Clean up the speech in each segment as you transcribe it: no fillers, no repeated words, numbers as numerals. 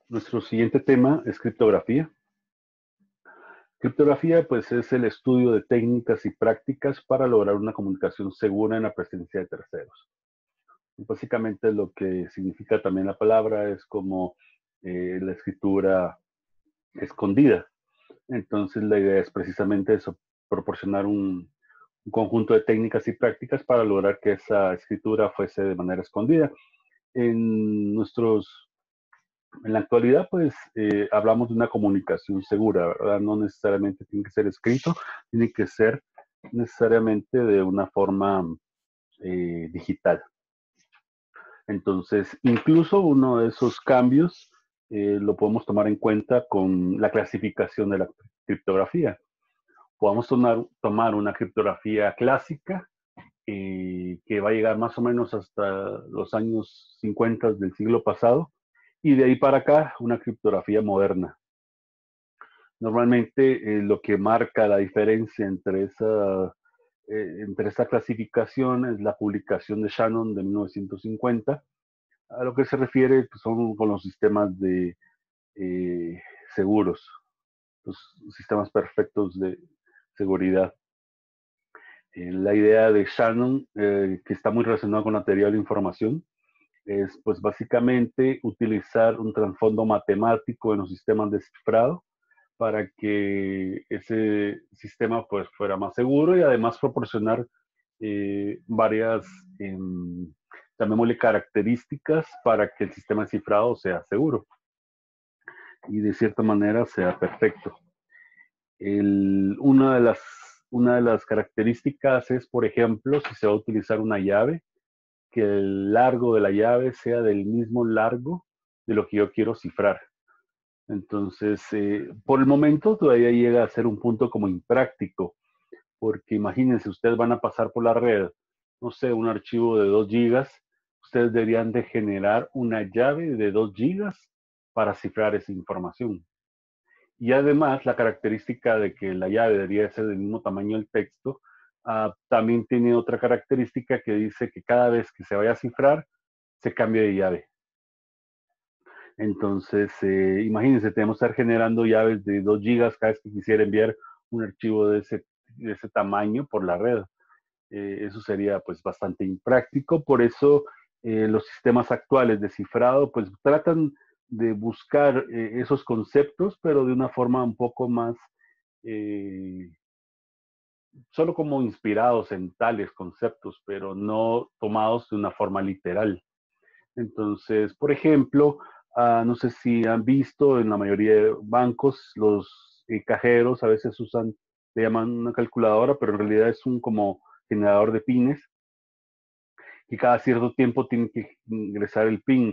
Nuestro siguiente tema es criptografía. Criptografía, pues, es el estudio de técnicas y prácticas para lograr una comunicación segura en la presencia de terceros. Básicamente lo que significa también la palabra es como la escritura escondida. Entonces la idea es precisamente eso, proporcionar un conjunto de técnicas y prácticas para lograr que esa escritura fuese de manera escondida. En nuestros En la actualidad, pues, hablamos de una comunicación segura, ¿verdad? No necesariamente tiene que ser escrito, tiene que ser necesariamente de una forma digital. Entonces, incluso uno de esos cambios lo podemos tomar en cuenta con la clasificación de la criptografía. Podemos tomar una criptografía clásica que va a llegar más o menos hasta los años 50 del siglo pasado, y de ahí para acá una criptografía moderna. Normalmente lo que marca la diferencia entre esa clasificación es la publicación de Shannon de 1950. A lo que se refiere pues, son con los sistemas de eh, seguros, los sistemas perfectos de seguridad. La idea de Shannon, que está muy relacionada con la teoría de la información, es pues básicamente utilizar un trasfondo matemático en los sistemas de cifrado para que ese sistema pues fuera más seguro y además proporcionar varias, llamémosle, características para que el sistema de cifrado sea seguro y de cierta manera sea perfecto. El, una de las características es, por ejemplo, si se va a utilizar una llave, que el largo de la llave sea del mismo largo de lo que yo quiero cifrar. Entonces, por el momento todavía llega a ser un punto como impráctico, porque imagínense, ustedes van a pasar por la red, no sé, un archivo de 2 gigas, ustedes deberían de generar una llave de 2 gigas para cifrar esa información. Y además, la característica de que la llave debería ser del mismo tamaño del texto, también tiene otra característica que dice que cada vez que se vaya a cifrar, se cambia de llave. Entonces, imagínense, tenemos que estar generando llaves de 2 gigas cada vez que quisiera enviar un archivo de ese tamaño por la red. Eso sería pues bastante impráctico. Por eso los sistemas actuales de cifrado pues tratan de buscar esos conceptos, pero de una forma un poco más, eh, solo como inspirados en tales conceptos, pero no tomados de una forma literal. Entonces, por ejemplo, no sé si han visto en la mayoría de bancos, los cajeros a veces usan, le llaman una calculadora, pero en realidad es un como generador de pines, y cada cierto tiempo tienen que ingresar el PIN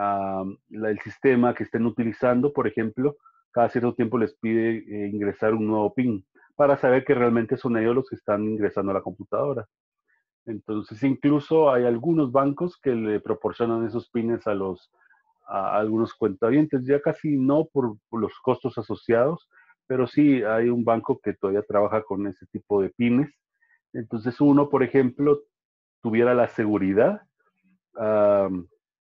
el sistema que estén utilizando, por ejemplo, cada cierto tiempo les pide ingresar un nuevo PIN para saber que realmente son ellos los que están ingresando a la computadora. Entonces, incluso hay algunos bancos que le proporcionan esos pines a algunos cuentavientes, ya casi no por los costos asociados, pero sí hay un banco que todavía trabaja con ese tipo de pines. Entonces, uno, por ejemplo, tuviera la seguridad um,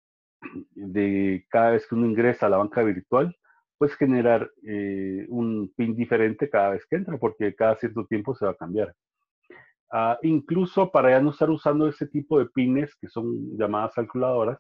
de cada vez que uno ingresa a la banca virtual, pues generar un PIN diferente cada vez que entra, porque cada cierto tiempo se va a cambiar. Incluso para ya no estar usando ese tipo de pines que son llamadas calculadoras,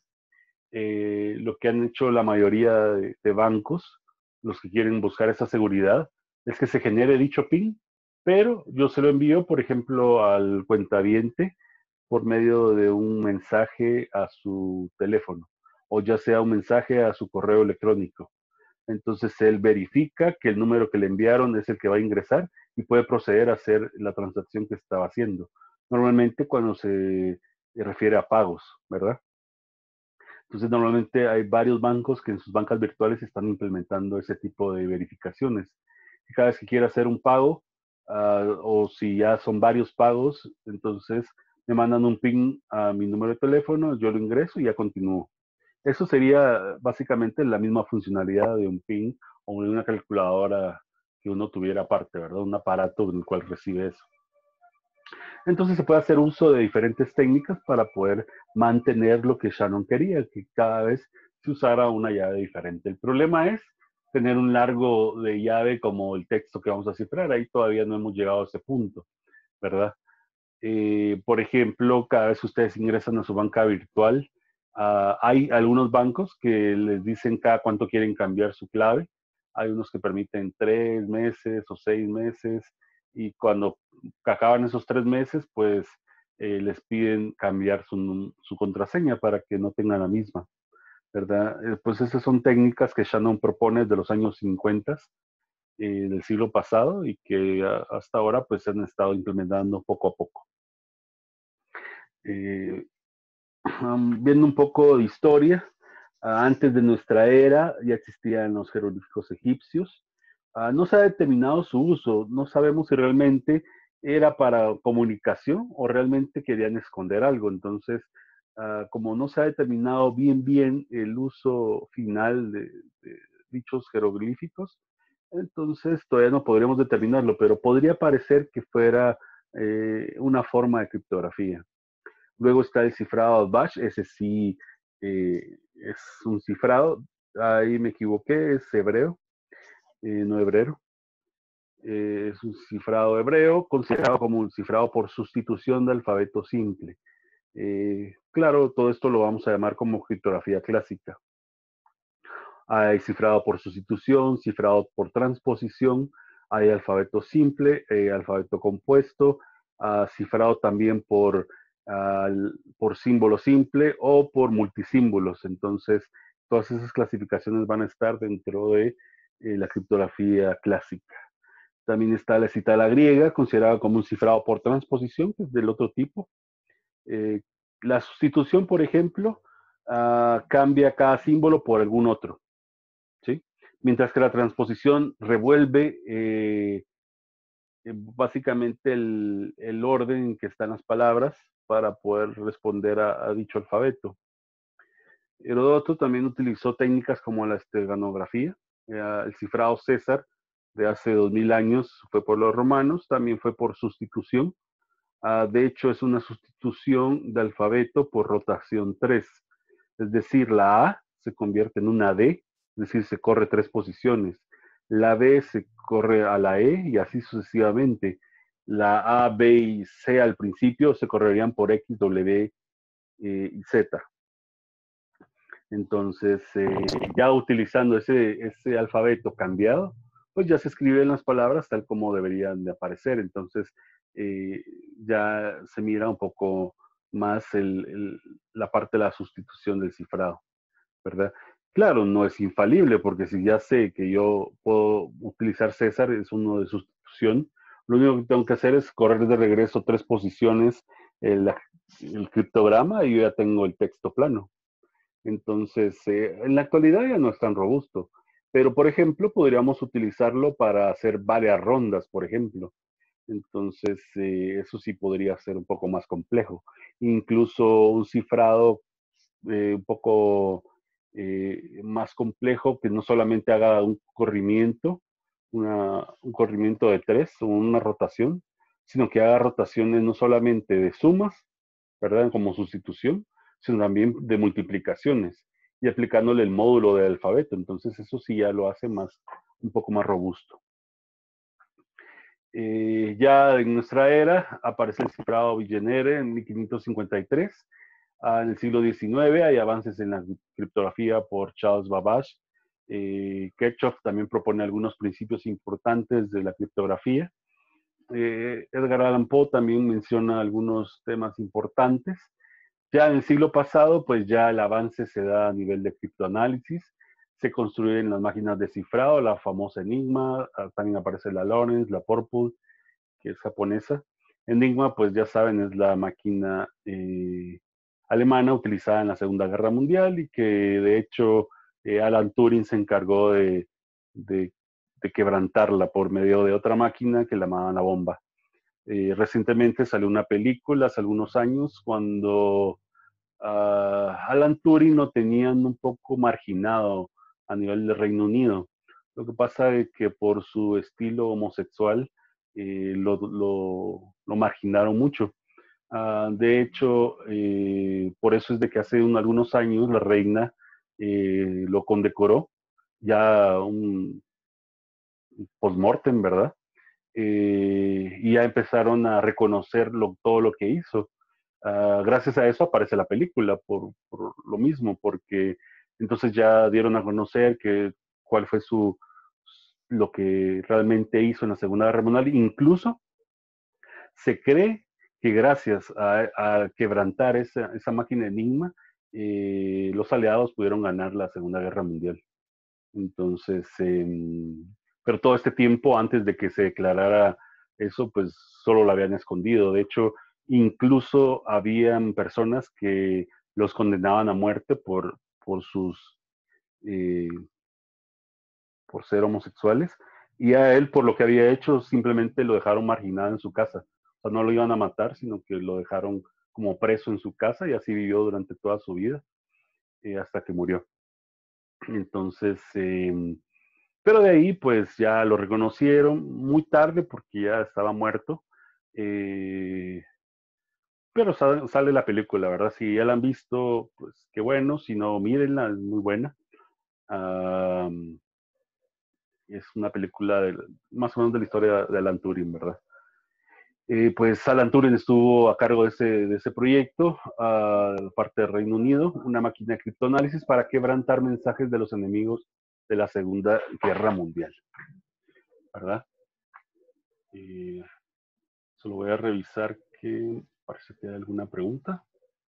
lo que han hecho la mayoría de bancos, los que quieren buscar esa seguridad, es que se genere dicho PIN, pero yo se lo envío, por ejemplo, al cuentaviente por medio de un mensaje a su teléfono, o ya sea un mensaje a su correo electrónico. Entonces él verifica que el número que le enviaron es el que va a ingresar y puede proceder a hacer la transacción que estaba haciendo. Normalmente cuando se refiere a pagos, ¿verdad? Entonces normalmente hay varios bancos que en sus bancas virtuales están implementando ese tipo de verificaciones. Y cada vez que quiera hacer un pago, o si ya son varios pagos, entonces me mandan un PIN a mi número de teléfono, yo lo ingreso y ya continúo. Eso sería básicamente la misma funcionalidad de un PIN o de una calculadora que uno tuviera aparte, ¿verdad? Un aparato en el cual recibe eso. Entonces se puede hacer uso de diferentes técnicas para poder mantener lo que Shannon quería, que cada vez se usara una llave diferente. El problema es tener un largo de llave como el texto que vamos a cifrar. Ahí todavía no hemos llegado a ese punto, ¿verdad? Por ejemplo, cada vez que ustedes ingresan a su banca virtual, hay algunos bancos que les dicen cada cuánto quieren cambiar su clave. Hay unos que permiten 3 meses o 6 meses, y cuando acaban esos 3 meses, pues les piden cambiar su contraseña para que no tengan la misma, ¿verdad? Pues esas son técnicas que Shannon propone desde los años 50 del siglo pasado, y que hasta ahora pues se han estado implementando poco a poco. Eh, Viendo un poco de historia, antes de nuestra era ya existían los jeroglíficos egipcios. No se ha determinado su uso, no sabemos si realmente era para comunicación o realmente querían esconder algo. Entonces, como no se ha determinado bien el uso final de dichos jeroglíficos, entonces todavía no podríamos determinarlo, pero podría parecer que fuera una forma de criptografía. Luego está el cifrado Bash, ese sí es un cifrado, ahí me equivoqué, es hebreo, no hebrero. Es un cifrado hebreo considerado como un cifrado por sustitución de alfabeto simple. Claro, todo esto lo vamos a llamar como criptografía clásica. Hay cifrado por sustitución, cifrado por transposición, hay alfabeto simple, alfabeto compuesto, cifrado también por símbolo simple o por multisímbolos. Entonces, todas esas clasificaciones van a estar dentro de la criptografía clásica. También está la escitala griega, considerada como un cifrado por transposición, que es del otro tipo. Eh, la sustitución, por ejemplo, cambia cada símbolo por algún otro, ¿sí? Mientras que la transposición revuelve básicamente el orden en que están las palabras para poder responder a dicho alfabeto. Heródoto también utilizó técnicas como la esteganografía. El cifrado César de hace 2000 años fue por los romanos, también fue por sustitución. De hecho, es una sustitución de alfabeto por rotación 3. Es decir, la A se convierte en una D, es decir, se corre 3 posiciones. La B se corre a la E y así sucesivamente. La A, B y C al principio se correrían por X, W y Z. Entonces, ya utilizando ese alfabeto cambiado, pues ya se escriben las palabras tal como deberían de aparecer. Entonces, eh, ya se mira un poco más la parte de la sustitución del cifrado, ¿verdad? Claro, no es infalible, porque si ya sé que yo puedo utilizar César, es uno de sustitución, lo único que tengo que hacer es correr de regreso 3 posiciones el criptograma y yo ya tengo el texto plano. Entonces, en la actualidad ya no es tan robusto, pero por ejemplo, podríamos utilizarlo para hacer varias rondas, por ejemplo. Entonces, eso sí podría ser un poco más complejo. Incluso un cifrado un poco más complejo, que no solamente haga un corrimiento, un corrimiento de 3 o una rotación, sino que haga rotaciones no solamente de sumas, ¿verdad? Como sustitución, sino también de multiplicaciones y aplicándole el módulo del alfabeto. Entonces eso sí ya lo hace un poco más robusto. Ya en nuestra era aparece el cifrado Villeneuve en 1553. En el siglo XIX hay avances en la criptografía por Charles Babbage. Kirchhoff también propone algunos principios importantes de la criptografía. Edgar Allan Poe también menciona algunos temas importantes. Ya en el siglo pasado, pues ya el avance se da a nivel de criptoanálisis. Se construyen las máquinas de cifrado, la famosa Enigma, también aparece la Lawrence, la Purple, que es japonesa. Enigma, pues ya saben, es la máquina alemana utilizada en la Segunda Guerra Mundial, y que de hecho Alan Turing se encargó de quebrantarla por medio de otra máquina que la llamaban la bomba. Recientemente salió una película, hace algunos años, cuando Alan Turing lo tenían un poco marginado a nivel del Reino Unido. Lo que pasa es que por su estilo homosexual lo marginaron mucho. De hecho, por eso es de que hace algunos años la reina lo condecoró, ya un post-mortem, ¿verdad? Y ya empezaron a reconocer todo lo que hizo. Gracias a eso aparece la película, por lo mismo, porque entonces ya dieron a conocer cuál fue lo que realmente hizo en la Segunda Guerra Mundial. Incluso se cree que gracias a quebrantar esa máquina Enigma, los aliados pudieron ganar la Segunda Guerra Mundial. Entonces, pero todo este tiempo antes de que se declarara eso, pues solo la habían escondido. De hecho, incluso habían personas que los condenaban a muerte eh, por ser homosexuales, y a él, por lo que había hecho, simplemente lo dejaron marginado en su casa. O sea, no lo iban a matar, sino que lo dejaron como preso en su casa y así vivió durante toda su vida, hasta que murió. Entonces, pero de ahí, pues ya lo reconocieron muy tarde porque ya estaba muerto. Eh, pero sale la película, ¿verdad? Si ya la han visto, pues qué bueno. Si no, mírenla, es muy buena. Um, es una película más o menos de la historia de Alan Turing, ¿verdad? Pues Alan Turing estuvo a cargo de ese proyecto, parte del Reino Unido, una máquina de criptoanálisis para quebrantar mensajes de los enemigos de la Segunda Guerra Mundial, ¿verdad? Solo voy a revisar que parece que hay alguna pregunta.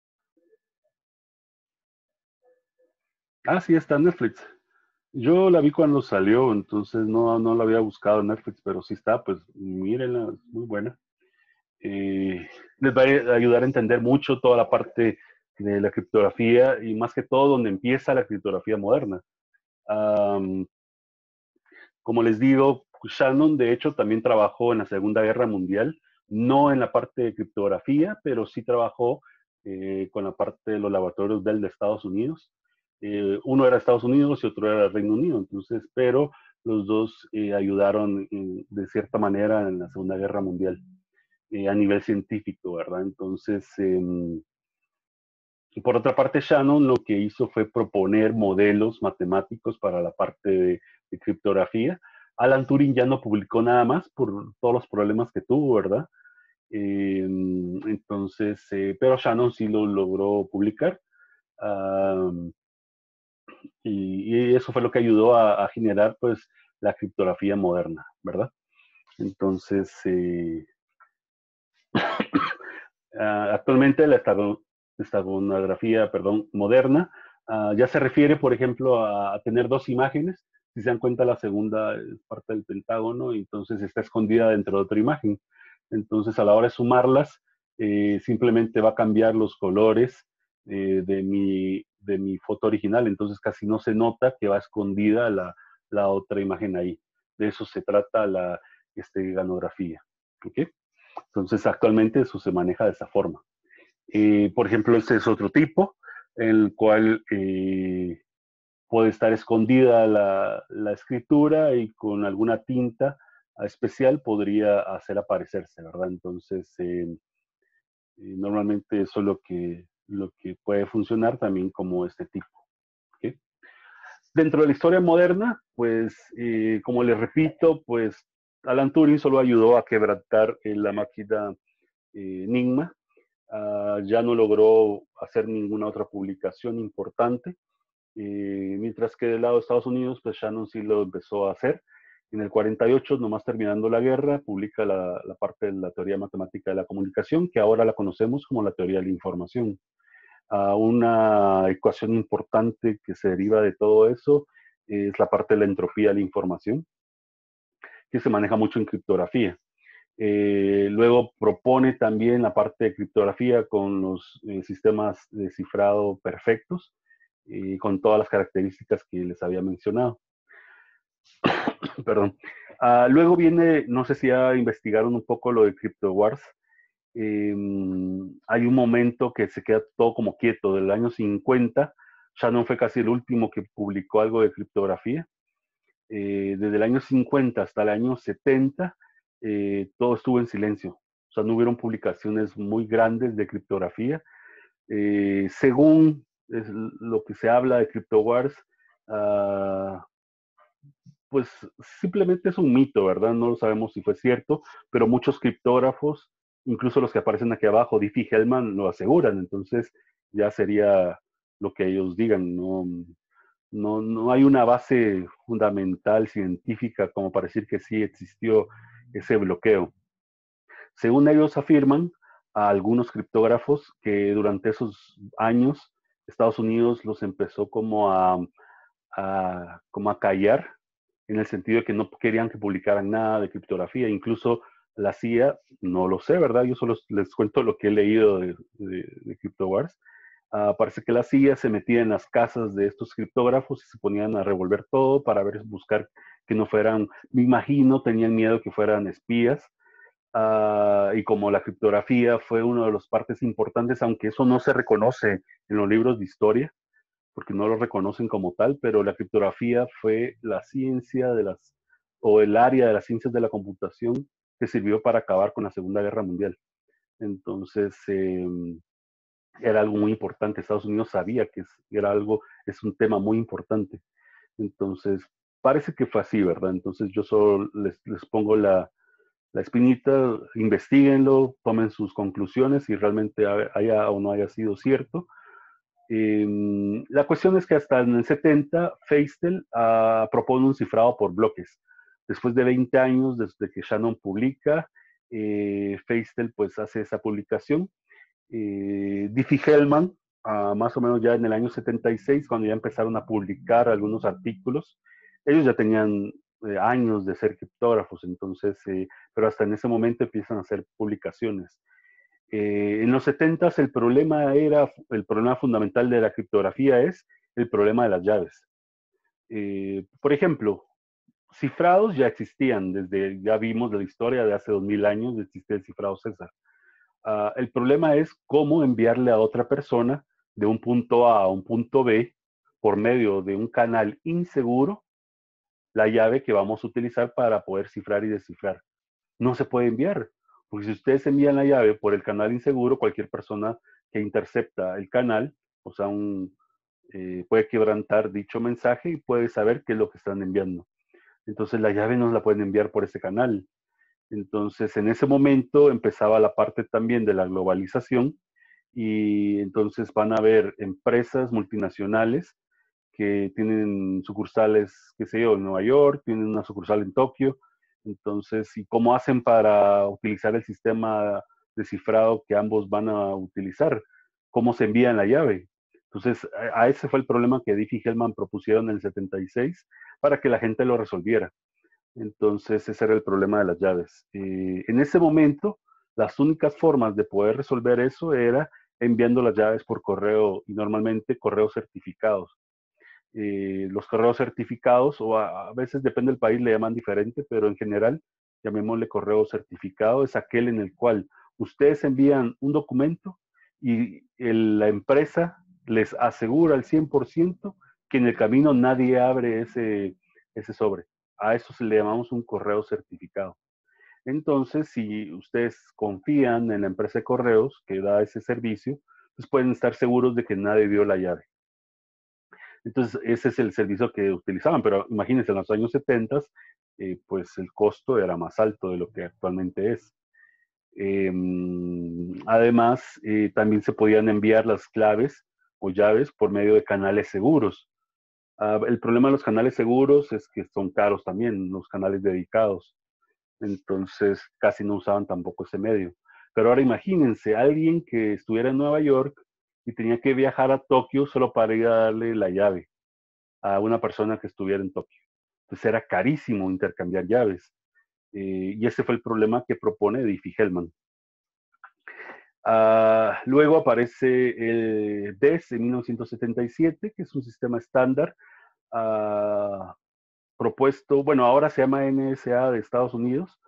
Sí, está en Netflix. Yo la vi cuando salió, entonces no la había buscado en Netflix, pero sí está, pues mírenla, es muy buena. Les va a ayudar a entender mucho toda la parte de la criptografía y más que todo donde empieza la criptografía moderna. Um, Como les digo, Shannon de hecho también trabajó en la Segunda Guerra Mundial, no en la parte de criptografía, pero sí trabajó con la parte de los laboratorios Bell de Estados Unidos. Uno era Estados Unidos y otro era Reino Unido, entonces, pero los dos ayudaron de cierta manera en la Segunda Guerra Mundial a nivel científico, ¿verdad? Entonces, y por otra parte, Shannon lo que hizo fue proponer modelos matemáticos para la parte de criptografía. Alan Turing ya no publicó nada más por todos los problemas que tuvo, ¿verdad? Entonces, pero Shannon sí lo logró publicar. Um, y eso fue lo que ayudó a generar, pues, la criptografía moderna, ¿verdad? Entonces, actualmente la estagonografía, perdón, moderna ya se refiere, por ejemplo, a tener dos imágenes. Si se dan cuenta, la segunda es parte del pentágono y entonces está escondida dentro de otra imagen. Entonces, a la hora de sumarlas, simplemente va a cambiar los colores de mi foto original. Entonces, casi no se nota que va escondida la otra imagen ahí. De eso se trata la esteganografía. ¿Okay? Entonces, actualmente eso se maneja de esa forma. Por ejemplo, este es otro tipo, el cual puede estar escondida la escritura y con alguna tinta especial podría hacer aparecerse, ¿verdad? Entonces, normalmente eso es lo que puede funcionar también como este tipo. ¿Okay? Dentro de la historia moderna, pues, como les repito, pues Alan Turing solo ayudó a quebrantar la máquina Enigma. Ya no logró hacer ninguna otra publicación importante, mientras que del lado de Estados Unidos, pues Shannon sí lo empezó a hacer. En el 48, nomás terminando la guerra, publica la parte de la teoría matemática de la comunicación, que ahora la conocemos como la teoría de la información. Una ecuación importante que se deriva de todo eso es la parte de la entropía de la información, que se maneja mucho en criptografía. Luego propone también la parte de criptografía con los sistemas de cifrado perfectos, con todas las características que les había mencionado. Perdón. Luego viene, no sé si ya investigaron un poco lo de CryptoWars. Hay un momento que se queda todo como quieto, del año 50. Shannon fue casi el último que publicó algo de criptografía. Desde el año 50 hasta el año 70, todo estuvo en silencio. O sea, no hubieron publicaciones muy grandes de criptografía. Según es lo que se habla de CryptoWars, uh, pues simplemente es un mito, ¿verdad? No lo sabemos si fue cierto, pero muchos criptógrafos, incluso los que aparecen aquí abajo, Diffie-Hellman, lo aseguran, entonces ya sería lo que ellos digan, no hay una base fundamental científica como para decir que sí existió ese bloqueo. Según ellos afirman, a algunos criptógrafos que durante esos años Estados Unidos los empezó como a callar, en el sentido de que no querían que publicaran nada de criptografía. Incluso la CIA, no lo sé, ¿verdad? Yo solo les cuento lo que he leído de CryptoWars. Parece que la CIA se metía en las casas de estos criptógrafos y se ponían a revolver todo para buscar que no fueran, me imagino, tenían miedo que fueran espías. Y como la criptografía fue una de las partes importantes, aunque eso no se reconoce en los libros de historia, porque no lo reconocen como tal, pero la criptografía fue la ciencia o el área de las ciencias de la computación que sirvió para acabar con la Segunda Guerra Mundial. Entonces, era algo muy importante. Estados Unidos sabía que es un tema muy importante. Entonces, parece que fue así, ¿verdad? Entonces, yo solo les pongo la espinita, investiguenlo, tomen sus conclusiones si realmente haya o no haya sido cierto. La cuestión es que hasta en el 70, Feistel propone un cifrado por bloques. Después de 20 años desde que Shannon publica, Feistel pues hace esa publicación. Diffie-Hellman, más o menos ya en el año 76, cuando ya empezaron a publicar algunos artículos, ellos ya tenían años de ser criptógrafos, entonces, pero hasta en ese momento empiezan a hacer publicaciones. En los 70 el problema fundamental de la criptografía es el problema de las llaves. Por ejemplo, cifrados ya existían, ya vimos la historia de hace 2000 años, existe el cifrado César. El problema es cómo enviarle a otra persona de un punto A a un punto B por medio de un canal inseguro la llave que vamos a utilizar para poder cifrar y descifrar. No se puede enviar, porque si ustedes envían la llave por el canal inseguro, cualquier persona que intercepta el canal, o sea, puede quebrantar dicho mensaje y puede saber qué es lo que están enviando. Entonces la llave no la pueden enviar por ese canal. Entonces en ese momento empezaba la parte también de la globalización y entonces van a haber empresas multinacionales que tienen sucursales, qué sé yo, en Nueva York, tienen una sucursal en Tokio. Entonces, ¿y cómo hacen para utilizar el sistema de cifrado que ambos van a utilizar? ¿Cómo se envían la llave? Entonces, a ese fue el problema que Diffie-Hellman propusieron en el 76 para que la gente lo resolviera. Entonces, ese era el problema de las llaves. En ese momento, las únicas formas de poder resolver eso era enviando las llaves por correo y normalmente correos certificados. Los correos certificados, o a veces depende del país, le llaman diferente, pero en general, llamémosle correo certificado, es aquel en el cual ustedes envían un documento y la empresa les asegura al 100% que en el camino nadie abre ese sobre. A eso se le llamamos un correo certificado. Entonces, si ustedes confían en la empresa de correos que da ese servicio, pues pueden estar seguros de que nadie vio la llave. Entonces, ese es el servicio que utilizaban, pero imagínense, en los años 70, pues el costo era más alto de lo que actualmente es. Además, también se podían enviar las claves o llaves por medio de canales seguros. El problema de los canales seguros es que son caros también, los canales dedicados. Entonces, casi no usaban tampoco ese medio. Pero ahora imagínense, alguien que estuviera en Nueva York y tenía que viajar a Tokio solo para ir a darle la llave a una persona que estuviera en Tokio. Entonces era carísimo intercambiar llaves. Y ese fue el problema que propone Diffie-Hellman. Luego aparece el DES en 1977, que es un sistema estándar propuesto, bueno, ahora se llama NSA de Estados Unidos.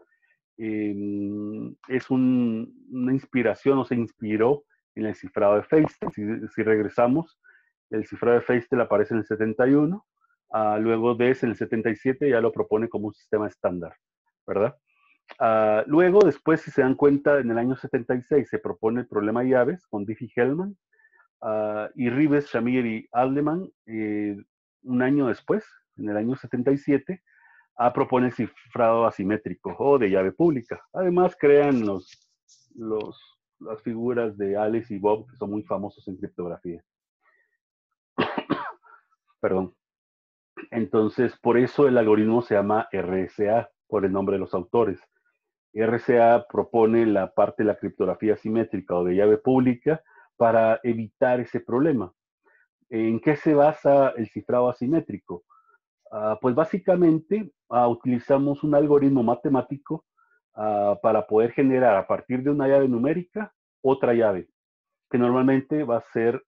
Es una inspiración o se inspiró en el cifrado de Feistel. Si regresamos, el cifrado de Feistel aparece en el 71, luego DES en el 77 ya lo propone como un sistema estándar, ¿verdad? Luego, después, si se dan cuenta, en el año 76 se propone el problema de llaves con Diffie-Hellman. Y Rives, Shamir y Aldeman, un año después, en el año 77, propone el cifrado asimétrico o de llave pública. Además, crean las figuras de Alice y Bob, que son muy famosos en criptografía. Perdón. Entonces, por eso el algoritmo se llama RSA, por el nombre de los autores. RSA propone la parte de la criptografía asimétrica o de llave pública para evitar ese problema. ¿En qué se basa el cifrado asimétrico? Pues básicamente utilizamos un algoritmo matemático para poder generar a partir de una llave numérica otra llave, que normalmente va a ser,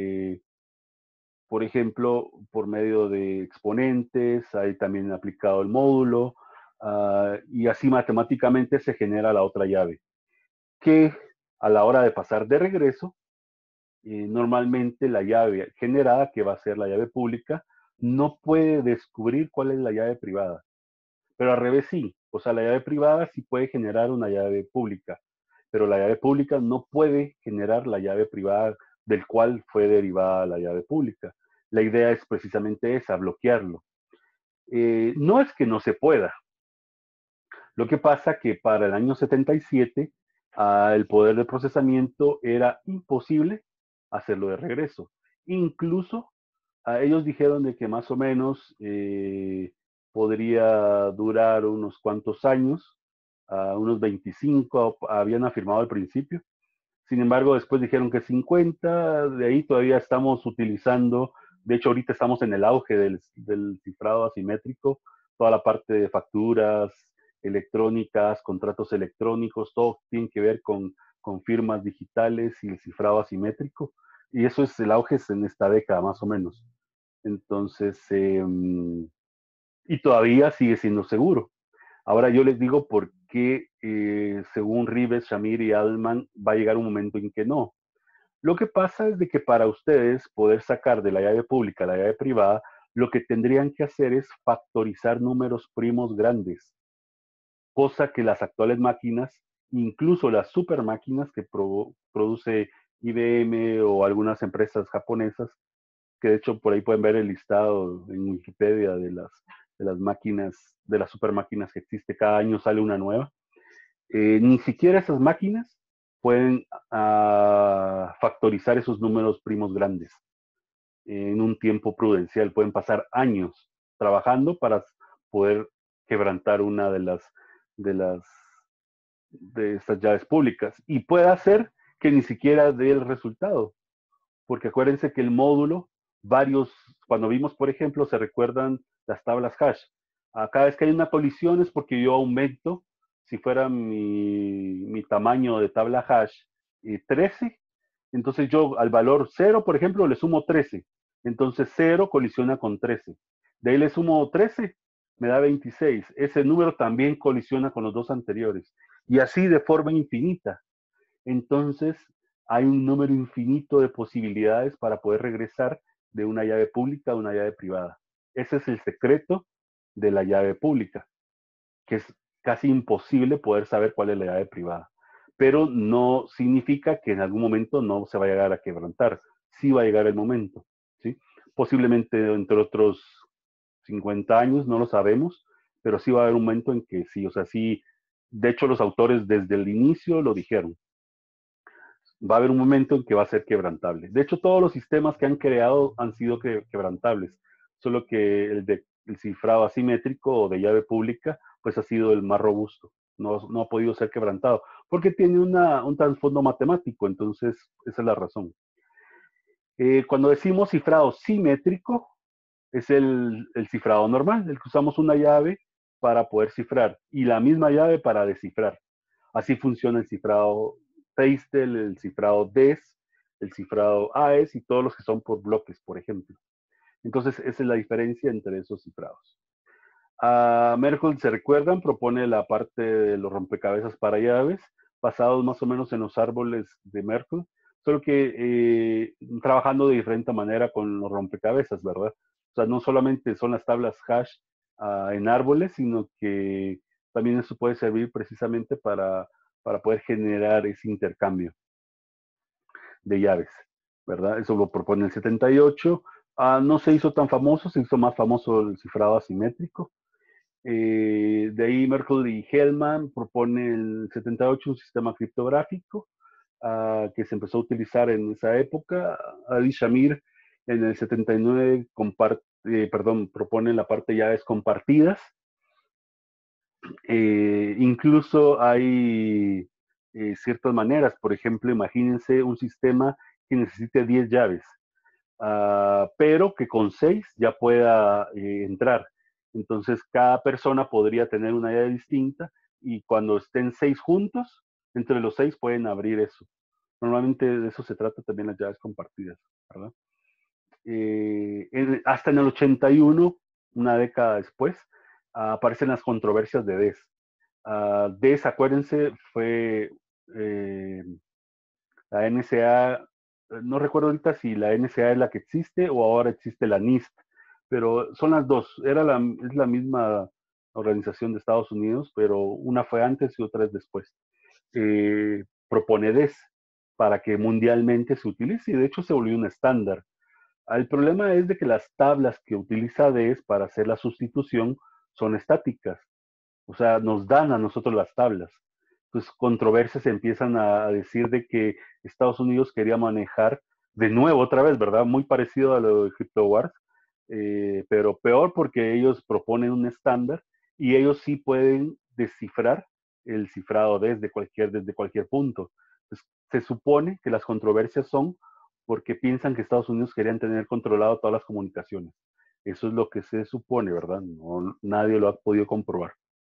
por ejemplo, por medio de exponentes, hay también aplicado el módulo, y así matemáticamente se genera la otra llave, que a la hora de pasar de regreso, normalmente la llave generada, que va a ser la llave pública, no puede descubrir cuál es la llave privada. Pero al revés sí. O sea, la llave privada sí puede generar una llave pública, pero la llave pública no puede generar la llave privada del cual fue derivada la llave pública. La idea es precisamente esa, bloquearlo. No es que no se pueda. Lo que pasa que para el año 77, el poder de procesamiento era imposible hacerlo de regreso. Incluso ellos dijeron de que más o menos podría durar unos cuantos años, unos 25 habían afirmado al principio. Sin embargo, después dijeron que 50, de ahí todavía estamos utilizando, de hecho ahorita estamos en el auge del cifrado asimétrico, toda la parte de facturas electrónicas, contratos electrónicos, todo tiene que ver con firmas digitales y el cifrado asimétrico. Y eso es el auge es en esta década más o menos. Entonces, y todavía sigue siendo seguro. Ahora yo les digo por qué, según Rives, Shamir y Alman, va a llegar un momento en que no. Lo que pasa es de que para ustedes poder sacar de la llave pública a la llave privada, lo que tendrían que hacer es factorizar números primos grandes, cosa que las actuales máquinas, incluso las super máquinas que produce IBM o algunas empresas japonesas, que de hecho por ahí pueden ver el listado en Wikipedia de las máquinas, de las super máquinas que existe, cada año sale una nueva. Ni siquiera esas máquinas pueden factorizar esos números primos grandes en un tiempo prudencial. Pueden pasar años trabajando para poder quebrantar una de las de estas llaves públicas y puede hacer que ni siquiera dé el resultado, porque acuérdense que el módulo, cuando vimos, por ejemplo, se recuerdan las tablas hash. Cada vez que hay una colisión es porque yo aumento, si fuera mi tamaño de tabla hash 13, entonces yo al valor 0, por ejemplo, le sumo 13. Entonces 0 colisiona con 13. De ahí le sumo 13, me da 26. Ese número también colisiona con los dos anteriores. Y así de forma infinita. Entonces, hay un número infinito de posibilidades para poder regresar de una llave pública a una llave privada. Ese es el secreto de la llave pública, que es casi imposible poder saber cuál es la llave privada. Pero no significa que en algún momento no se va a llegar a quebrantar. Sí va a llegar el momento. ¿Sí? Posiblemente entre otros 50 años, no lo sabemos, pero sí va a haber un momento en que sí, o sea, sí, de hecho los autores desde el inicio lo dijeron, va a haber un momento en que va a ser quebrantable. De hecho, todos los sistemas que han creado han sido quebrantables, solo que el cifrado asimétrico o de llave pública, pues ha sido el más robusto. No ha podido ser quebrantado, porque tiene un trasfondo matemático, entonces esa es la razón. Cuando decimos cifrado simétrico, es el cifrado normal, el que usamos una llave para poder cifrar y la misma llave para descifrar. Así funciona el cifrado Pastel, el cifrado DES, el cifrado AES y todos los que son por bloques, por ejemplo. Entonces, esa es la diferencia entre esos cifrados. Merkle, ¿se recuerdan? Propone la parte de los rompecabezas para llaves, basados más o menos en los árboles de Merkle, solo que trabajando de diferente manera con los rompecabezas, ¿verdad? O sea, no solamente son las tablas hash en árboles, sino que también eso puede servir precisamente para poder generar ese intercambio de llaves. ¿verdad? Eso lo propone el 78. No se hizo tan famoso, se hizo más famoso el cifrado asimétrico. De ahí Merkle y Hellman propone el 78 un sistema criptográfico que se empezó a utilizar en esa época. Ali Shamir en el 79 propone la parte de llaves compartidas. Incluso hay ciertas maneras, por ejemplo, imagínense un sistema que necesite 10 llaves, pero que con 6 ya pueda entrar. Entonces, cada persona podría tener una llave distinta y cuando estén 6 juntos, entre los 6 pueden abrir eso. Normalmente de eso se trata también las llaves compartidas, ¿verdad? Hasta en el 81, una década después, aparecen las controversias de DES. DES, acuérdense, fue la NSA, no recuerdo ahorita si la NSA es la que existe o ahora existe la NIST, pero son las dos, es la misma organización de Estados Unidos, pero una fue antes y otra es después. Propone DES para que mundialmente se utilice y de hecho se volvió un estándar. El problema es de que las tablas que utiliza DES para hacer la sustitución son estáticas, o sea, nos dan a nosotros las tablas. Pues controversias empiezan a decir de que Estados Unidos quería manejar de nuevo otra vez, ¿verdad? Muy parecido a lo de CryptoWars, pero peor porque ellos proponen un estándar y ellos sí pueden descifrar el cifrado desde cualquier punto. Entonces, se supone que las controversias son porque piensan que Estados Unidos querían tener controlado todas las comunicaciones. Eso es lo que se supone, ¿verdad? No, nadie lo ha podido comprobar.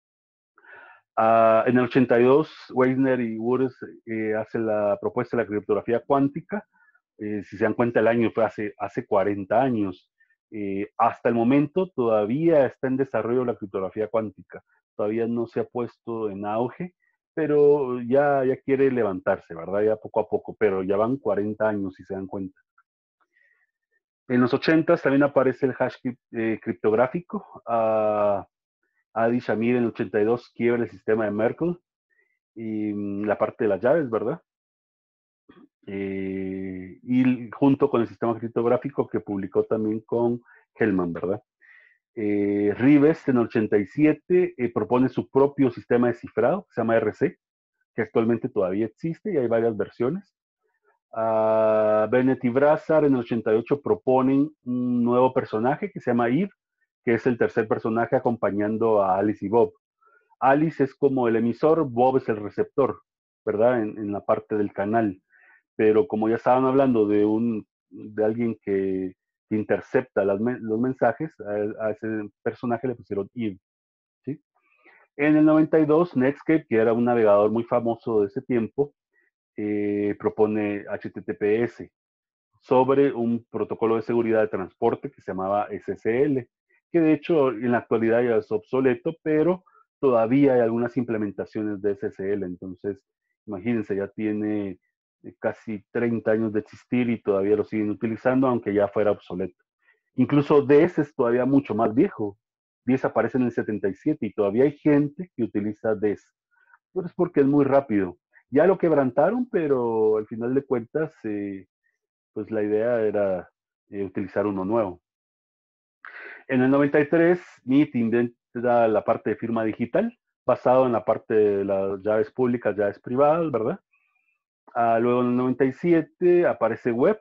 En el 82, Weisner y Wurz hacen la propuesta de la criptografía cuántica. Si se dan cuenta, el año fue hace 40 años. Hasta el momento todavía está en desarrollo la criptografía cuántica. Todavía no se ha puesto en auge, pero ya quiere levantarse, ¿verdad? Ya poco a poco, pero ya van 40 años, si se dan cuenta. En los 80 también aparece el hash criptográfico. Adi Shamir en el 82 quiebra el sistema de Merkle y la parte de las llaves, ¿verdad? Y junto con el sistema criptográfico que publicó también con Hellman, ¿verdad? Rives en el 87 propone su propio sistema de cifrado, que se llama RC, que actualmente todavía existe y hay varias versiones. Bennett y Brazzard en el 88 proponen un nuevo personaje que se llama Eve, que es el tercer personaje acompañando a Alice y Bob. Alice es como el emisor, Bob es el receptor, ¿verdad? En la parte del canal. Pero como ya estaban hablando de alguien que intercepta los mensajes, a ese personaje le pusieron Eve, ¿sí? En el 92, Netscape, que era un navegador muy famoso de ese tiempo, propone HTTPS sobre un protocolo de seguridad de transporte que se llamaba SSL, que de hecho en la actualidad ya es obsoleto, pero todavía hay algunas implementaciones de SSL. Entonces, imagínense, ya tiene casi 30 años de existir y todavía lo siguen utilizando, aunque ya fuera obsoleto. Incluso DS es todavía mucho más viejo. DS aparece en el 77 y todavía hay gente que utiliza DS. Pero es porque es muy rápido. Ya lo quebrantaron, pero al final de cuentas, pues la idea era utilizar uno nuevo. En el 93, MIT inventa la parte de firma digital, basado en la parte de las llaves públicas, llaves privadas, ¿verdad? Luego en el 97 aparece web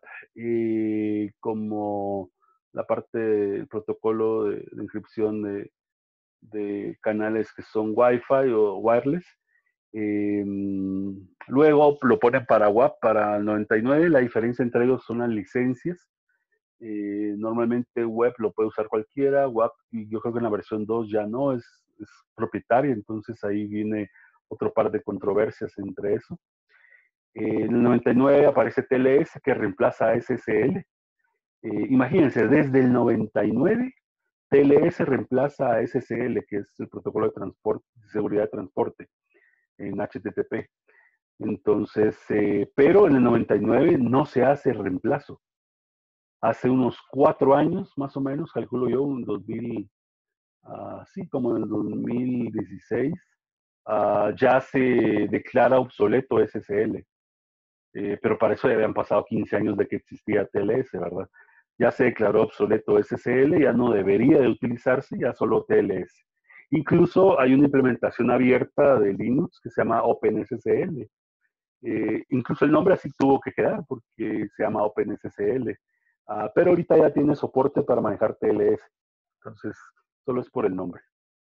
como la parte del protocolo de inscripción de canales que son Wi-Fi o wireless. Eh, Luego lo ponen para WAP para el 99. La diferencia entre ellos son las licencias. Normalmente web lo puede usar cualquiera, WAP yo creo que en la versión 2 ya no, es propietaria, entonces ahí viene otro par de controversias entre eso. En el 99 aparece TLS que reemplaza a SSL. Imagínense, desde el 99 TLS reemplaza a SSL, que es el protocolo de transporte, de seguridad de transporte en HTTP. Entonces, pero en el 99 no se hace el reemplazo. Hace unos 4 años, más o menos, calculo yo, un 2000, sí, como en el 2016, ya se declara obsoleto SSL. pero para eso ya habían pasado 15 años de que existía TLS, ¿verdad? Ya se declaró obsoleto SSL, ya no debería de utilizarse, ya solo TLS. Incluso hay una implementación abierta de Linux que se llama OpenSSL. Incluso el nombre así tuvo que quedar porque se llama OpenSSL. Pero ahorita ya tiene soporte para manejar TLS. Entonces, solo es por el nombre.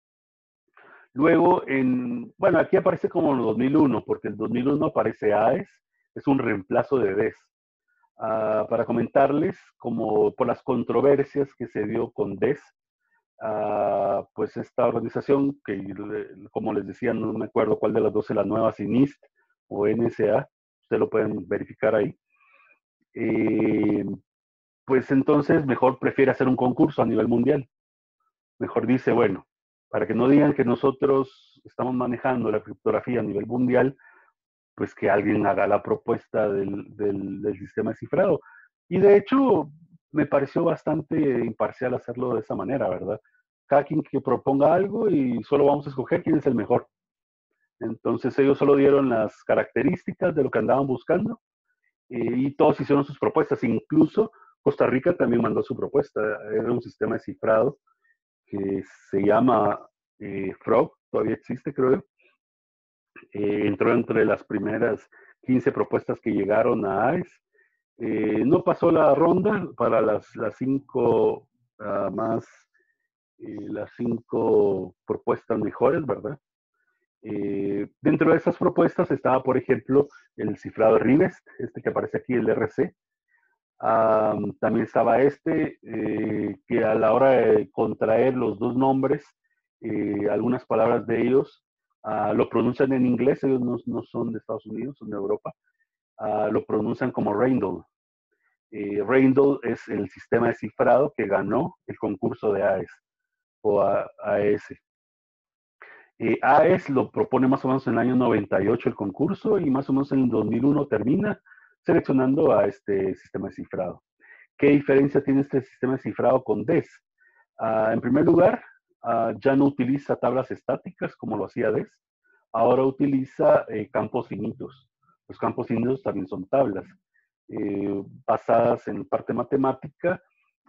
Luego, bueno, aquí aparece como en el 2001, porque el 2001 aparece AES, es un reemplazo de DES. Para comentarles, como por las controversias que se dio con DES, pues esta organización, que como les decía, no me acuerdo cuál de las dos es la nueva, si NIST o NSA, ustedes lo pueden verificar ahí, eh, pues entonces mejor prefiere hacer un concurso a nivel mundial. Mejor dice, bueno, para que no digan que nosotros estamos manejando la criptografía a nivel mundial, pues que alguien haga la propuesta del sistema de cifrado. Y de hecho, me pareció bastante imparcial hacerlo de esa manera, ¿verdad? Cada quien que proponga algo y solo vamos a escoger quién es el mejor. Entonces ellos solo dieron las características de lo que andaban buscando y todos hicieron sus propuestas. Incluso Costa Rica también mandó su propuesta. Era un sistema de cifrado que se llama Frog, todavía existe, creo yo. Entró entre las primeras 15 propuestas que llegaron a AES. No pasó la ronda para las cinco más, las cinco propuestas mejores, ¿verdad? Dentro de esas propuestas estaba, por ejemplo, el cifrado Rivest, este que aparece aquí, el RC. También estaba este, que a la hora de contraer los dos nombres, algunas palabras de ellos lo pronuncian en inglés, ellos no son de Estados Unidos, son de Europa, lo pronuncian como Randall. Randall es el sistema de cifrado que ganó el concurso de AES o AES. AES lo propone más o menos en el año 98 el concurso y más o menos en el 2001 termina seleccionando a este sistema de cifrado. ¿Qué diferencia tiene este sistema de cifrado con DES? En primer lugar, ya no utiliza tablas estáticas como lo hacía DES, ahora utiliza campos finitos. Los campos finitos también son tablas basadas en parte matemática,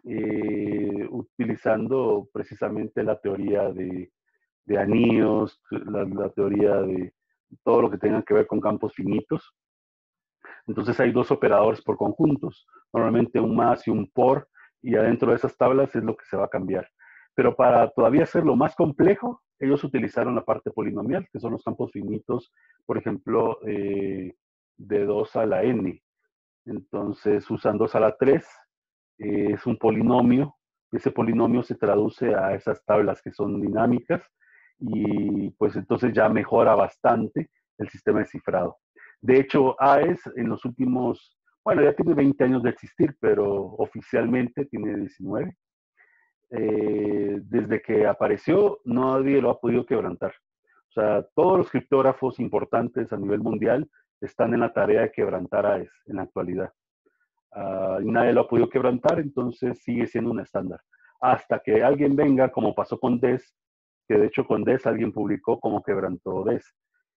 utilizando precisamente la teoría de anillos, la teoría de todo lo que tenga que ver con campos finitos. Entonces hay dos operadores por conjuntos, normalmente un más y un por, y adentro de esas tablas es lo que se va a cambiar. Pero para todavía hacerlo más complejo, ellos utilizaron la parte polinomial, que son los campos finitos, por ejemplo, de 2 a la n. Entonces usan 2 a la 3, es un polinomio, ese polinomio se traduce a esas tablas que son dinámicas y pues entonces ya mejora bastante el sistema de cifrado. De hecho, AES en los últimos, bueno, ya tiene 20 años de existir, pero oficialmente tiene 19. Desde que apareció, nadie lo ha podido quebrantar. O sea, todos los criptógrafos importantes a nivel mundial están en la tarea de quebrantar AES en la actualidad. Y nadie lo ha podido quebrantar, entonces sigue siendo un estándar. Hasta que alguien venga, como pasó con DES, que de hecho con DES alguien publicó cómo quebrantó DES.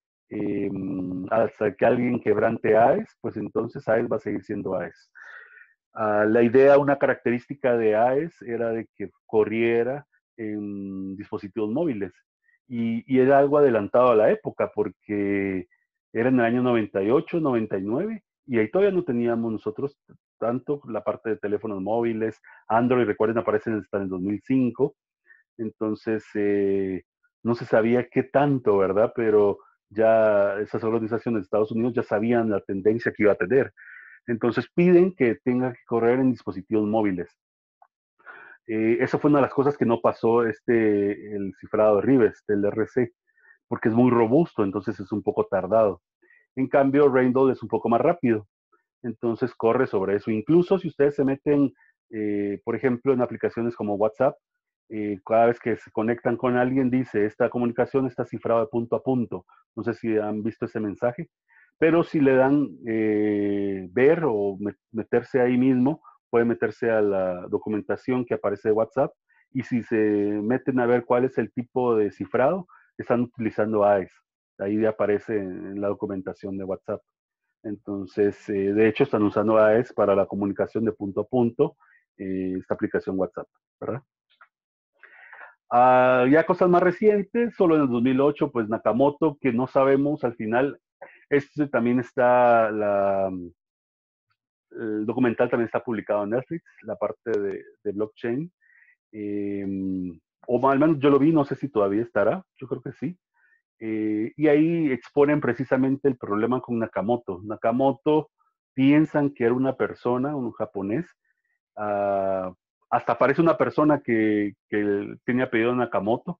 Hasta que alguien quebrante AES, pues entonces AES va a seguir siendo AES. La idea, una característica de AES era de que corriera en dispositivos móviles y era algo adelantado a la época porque era en el año 98, 99 y ahí todavía no teníamos nosotros tanto la parte de teléfonos móviles. Android, recuerden, aparece hasta en el 2005, entonces no se sabía qué tanto, ¿verdad? Pero ya esas organizaciones de Estados Unidos ya sabían la tendencia que iba a tener. Entonces piden que tenga que correr en dispositivos móviles. Eso fue una de las cosas que no pasó el cifrado de Rives, del RC, porque es muy robusto, entonces es un poco tardado. En cambio, Rainbow es un poco más rápido, entonces corre sobre eso. Incluso si ustedes se meten, por ejemplo, en aplicaciones como WhatsApp, cada vez que se conectan con alguien dice, esta comunicación está cifrada de punto a punto. No sé si han visto ese mensaje, pero si le dan ver o meterse ahí mismo, puede meterse a la documentación que aparece de WhatsApp y si se meten a ver cuál es el tipo de cifrado, están utilizando AES. Ahí aparece en la documentación de WhatsApp. Entonces, de hecho, están usando AES para la comunicación de punto a punto, esta aplicación WhatsApp, ¿verdad? Ya cosas más recientes, solo en el 2008, pues Nakamoto, que no sabemos al final, este también está, el documental también está publicado en Netflix, la parte de blockchain, eh, o al menos yo lo vi, no sé si todavía estará, yo creo que sí. Y ahí exponen precisamente el problema con Nakamoto. Nakamoto piensan que era una persona, un japonés, uh, hasta parece una persona que tenía apellido Nakamoto,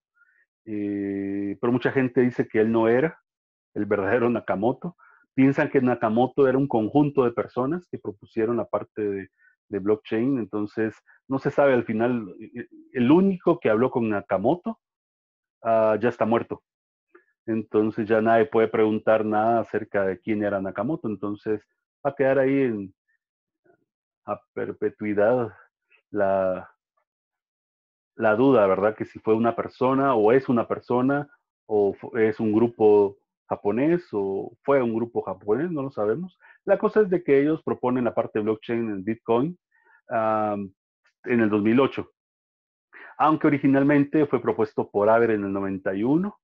pero mucha gente dice que él no era el verdadero Nakamoto. Piensan que Nakamoto era un conjunto de personas que propusieron la parte de blockchain, entonces no se sabe al final. El único que habló con Nakamoto ya está muerto, entonces ya nadie puede preguntar nada acerca de quién era Nakamoto, entonces va a quedar ahí a perpetuidad la, la duda, ¿verdad? Que si fue una persona, o es un grupo japonés, o fue un grupo japonés, no lo sabemos. La cosa es de que ellos proponen la parte de blockchain en Bitcoin en el 2008, aunque originalmente fue propuesto por Aver en el 91,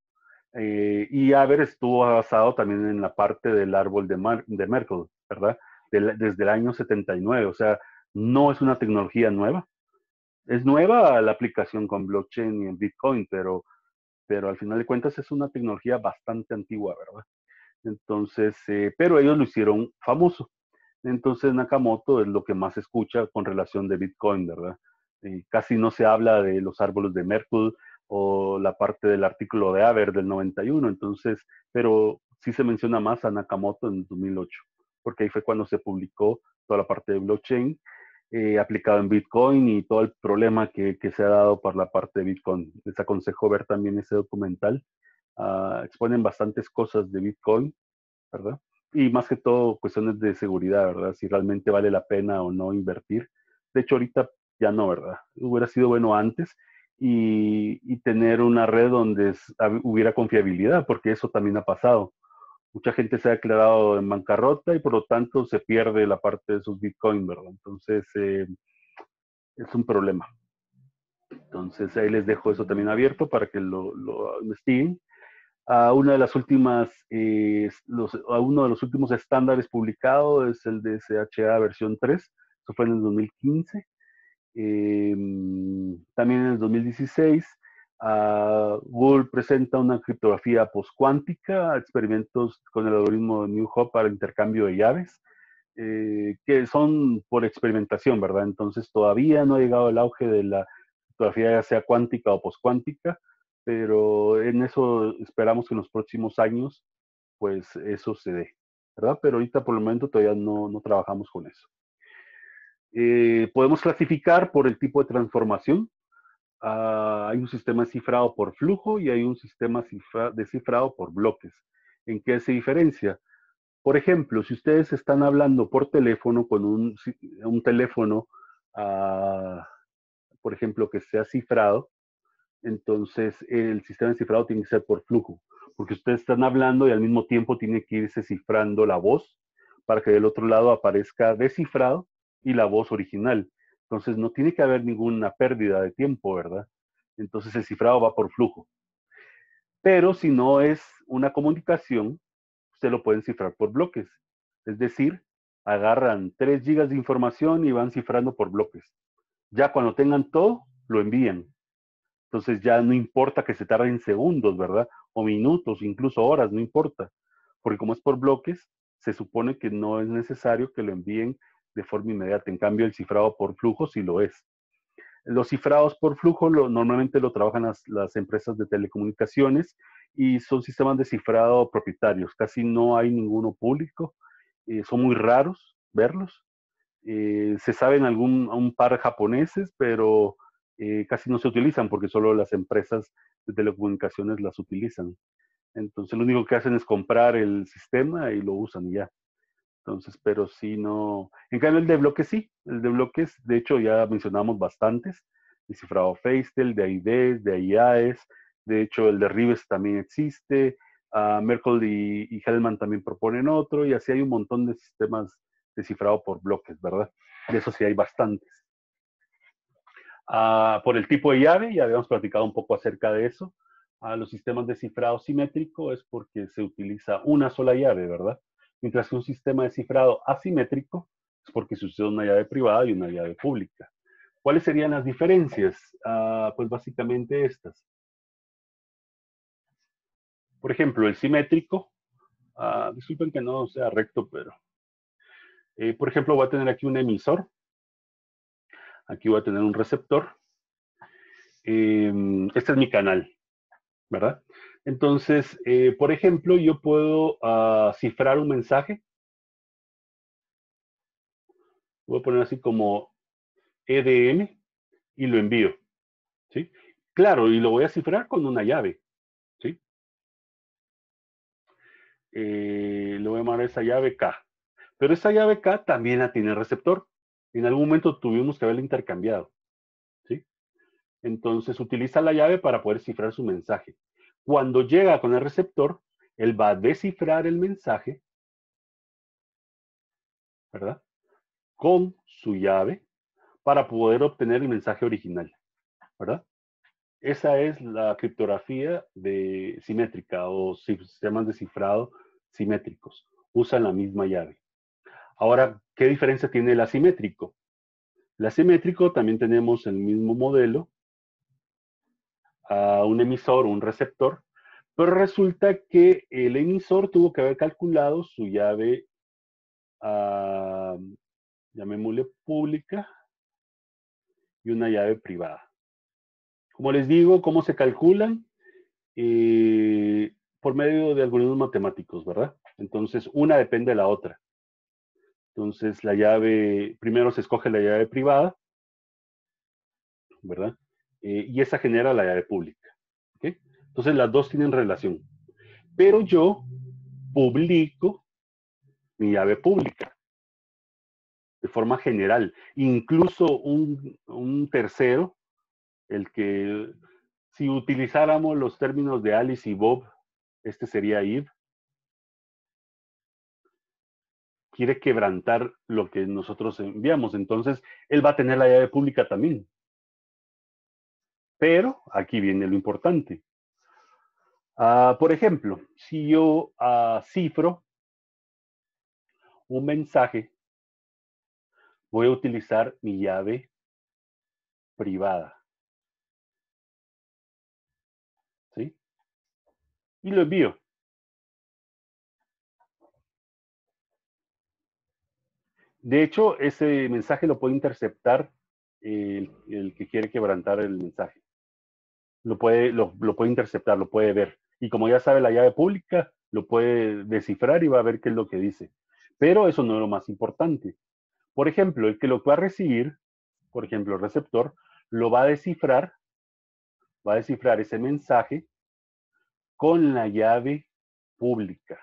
y Aver estuvo basado también en la parte del árbol de Merkle, ¿verdad? Desde el año 79, o sea, no es una tecnología nueva. Es nueva la aplicación con blockchain y en Bitcoin, pero al final de cuentas es una tecnología bastante antigua, ¿verdad? Entonces, pero ellos lo hicieron famoso. Entonces Nakamoto es lo que más se escucha con relación de Bitcoin, ¿verdad? Casi no se habla de los árboles de Merkle o la parte del artículo de Aver del 91, entonces, pero sí se menciona más a Nakamoto en 2008, porque ahí fue cuando se publicó toda la parte de blockchain aplicado en Bitcoin y todo el problema que se ha dado por la parte de Bitcoin. Les aconsejo ver también ese documental. Exponen bastantes cosas de Bitcoin, ¿verdad? Y más que todo cuestiones de seguridad, ¿verdad? Si realmente vale la pena o no invertir. De hecho, ahorita ya no, ¿verdad? Hubiera sido bueno antes y tener una red donde hubiera confiabilidad, porque eso también ha pasado. Mucha gente se ha declarado en bancarrota y por lo tanto se pierde la parte de sus Bitcoin, ¿verdad? Entonces, es un problema. Entonces, ahí les dejo eso también abierto para que lo investiguen. Una de las últimas, uno de los últimos estándares publicados es el de SHA versión 3, eso fue en el 2015. También en el 2016, Google presenta una criptografía postcuántica, experimentos con el algoritmo de Newhop para intercambio de llaves, que son por experimentación, ¿verdad? Entonces todavía no ha llegado el auge de la criptografía ya sea cuántica o postcuántica, pero en eso esperamos que en los próximos años, pues eso se dé, ¿verdad? Pero ahorita por el momento todavía no trabajamos con eso. Podemos clasificar por el tipo de transformación. Hay un sistema cifrado por flujo y hay un sistema de cifrado por bloques. ¿En qué se diferencia? Por ejemplo, si ustedes están hablando por teléfono con un teléfono, por ejemplo, que sea cifrado, entonces el sistema de cifrado tiene que ser por flujo, porque ustedes están hablando y al mismo tiempo tiene que irse cifrando la voz para que del otro lado aparezca descifrado y la voz original. Entonces no tiene que haber ninguna pérdida de tiempo, ¿verdad? Entonces el cifrado va por flujo. Pero si no es una comunicación, usted lo pueden cifrar por bloques. Es decir, agarran 3 gigas de información y van cifrando por bloques. Ya cuando tengan todo, lo envían. Entonces ya no importa que se tarden segundos, ¿verdad? O minutos, incluso horas, no importa. Porque como es por bloques, se supone que no es necesario que lo envíen de forma inmediata. En cambio, el cifrado por flujo sí lo es. Los cifrados por flujo normalmente lo trabajan las empresas de telecomunicaciones y son sistemas de cifrado propietarios. Casi no hay ninguno público. Son muy raros verlos. Se saben un par japoneses, pero casi no se utilizan porque solo las empresas de telecomunicaciones las utilizan. Entonces lo único que hacen es comprar el sistema y lo usan y ya. Entonces, pero sí no. En cambio, el de bloques sí. El de bloques, de hecho, ya mencionamos bastantes. El cifrado Feistel, de AIDs, de AIAES. De hecho, el de Rives también existe. Merkle y Hellman también proponen otro, y así hay un montón de sistemas de cifrado por bloques, ¿verdad? De eso sí hay bastantes. Por el tipo de llave, ya habíamos platicado un poco acerca de eso. Los sistemas de cifrado simétrico es porque se utiliza una sola llave, ¿verdad? Mientras que un sistema de cifrado asimétrico es porque se usa una llave privada y una llave pública. ¿Cuáles serían las diferencias? Pues básicamente estas. Por ejemplo, el simétrico, disculpen que no sea recto, pero por ejemplo voy a tener aquí un emisor, aquí voy a tener un receptor, este es mi canal, ¿verdad? Entonces, por ejemplo, yo puedo cifrar un mensaje, voy a poner así como EDM y lo envío, ¿sí? Claro, y lo voy a cifrar con una llave, ¿sí? Le voy a llamar a esa llave K. Pero esa llave K también la tiene el receptor. En algún momento tuvimos que haberla intercambiado, ¿sí? Entonces utiliza la llave para poder cifrar su mensaje. Cuando llega con el receptor, él va a descifrar el mensaje, ¿verdad? Con su llave para poder obtener el mensaje original, ¿verdad? Esa es la criptografía de simétrica o sistemas de cifrado simétricos. Usan la misma llave. Ahora, ¿qué diferencia tiene el asimétrico? El asimétrico también tenemos el mismo modelo, a un emisor, un receptor, pero resulta que el emisor tuvo que haber calculado su llave, llamémosle pública, y una llave privada. Como les digo, ¿cómo se calculan? Por medio de algoritmos matemáticos, ¿verdad? Entonces, una depende de la otra. Entonces, la llave, primero se escoge la llave privada, ¿verdad? Y esa genera la llave pública. ¿Okay? Entonces, las dos tienen relación. Pero yo publico mi llave pública de forma general. Incluso un tercero, el que, si utilizáramos los términos de Alice y Bob, este sería Eve, quiere quebrantar lo que nosotros enviamos. Entonces, él va a tener la llave pública también. Pero aquí viene lo importante. Por ejemplo, si yo cifro un mensaje, voy a utilizar mi llave privada, ¿sí? Y lo envío. De hecho, ese mensaje lo puede interceptar el que quiere quebrantar el mensaje. Lo puede interceptar, lo puede ver. Y como ya sabe la llave pública, lo puede descifrar y va a ver qué es lo que dice. Pero eso no es lo más importante. Por ejemplo, el que lo va a recibir, por ejemplo, el receptor, lo va a descifrar ese mensaje con la llave pública.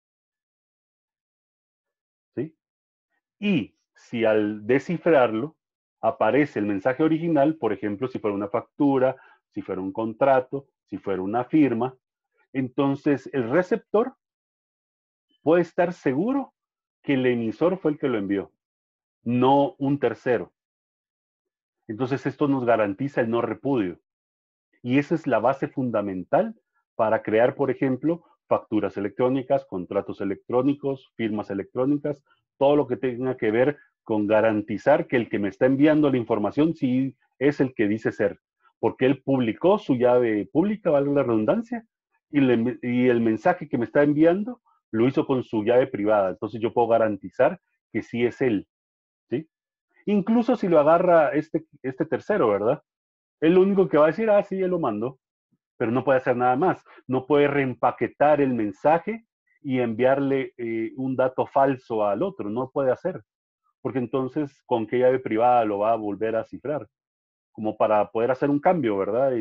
¿Sí? Y si al descifrarlo aparece el mensaje original, por ejemplo, si fuera una factura, si fuera un contrato, si fuera una firma, entonces el receptor puede estar seguro que el emisor fue el que lo envió, no un tercero. Entonces esto nos garantiza el no repudio. Y esa es la base fundamental para crear, por ejemplo, facturas electrónicas, contratos electrónicos, firmas electrónicas, todo lo que tenga que ver con garantizar que el que me está enviando la información sí es el que dice ser, porque él publicó su llave pública, valga la redundancia, y el mensaje que me está enviando lo hizo con su llave privada. Entonces yo puedo garantizar que sí es él, ¿sí? Incluso si lo agarra este tercero, ¿verdad? Él lo único que va a decir, sí, él lo mandó, pero no puede hacer nada más. No puede reempaquetar el mensaje y enviarle un dato falso al otro. No puede hacer, porque entonces, ¿con qué llave privada lo va a volver a cifrar? Como para poder hacer un cambio, ¿verdad?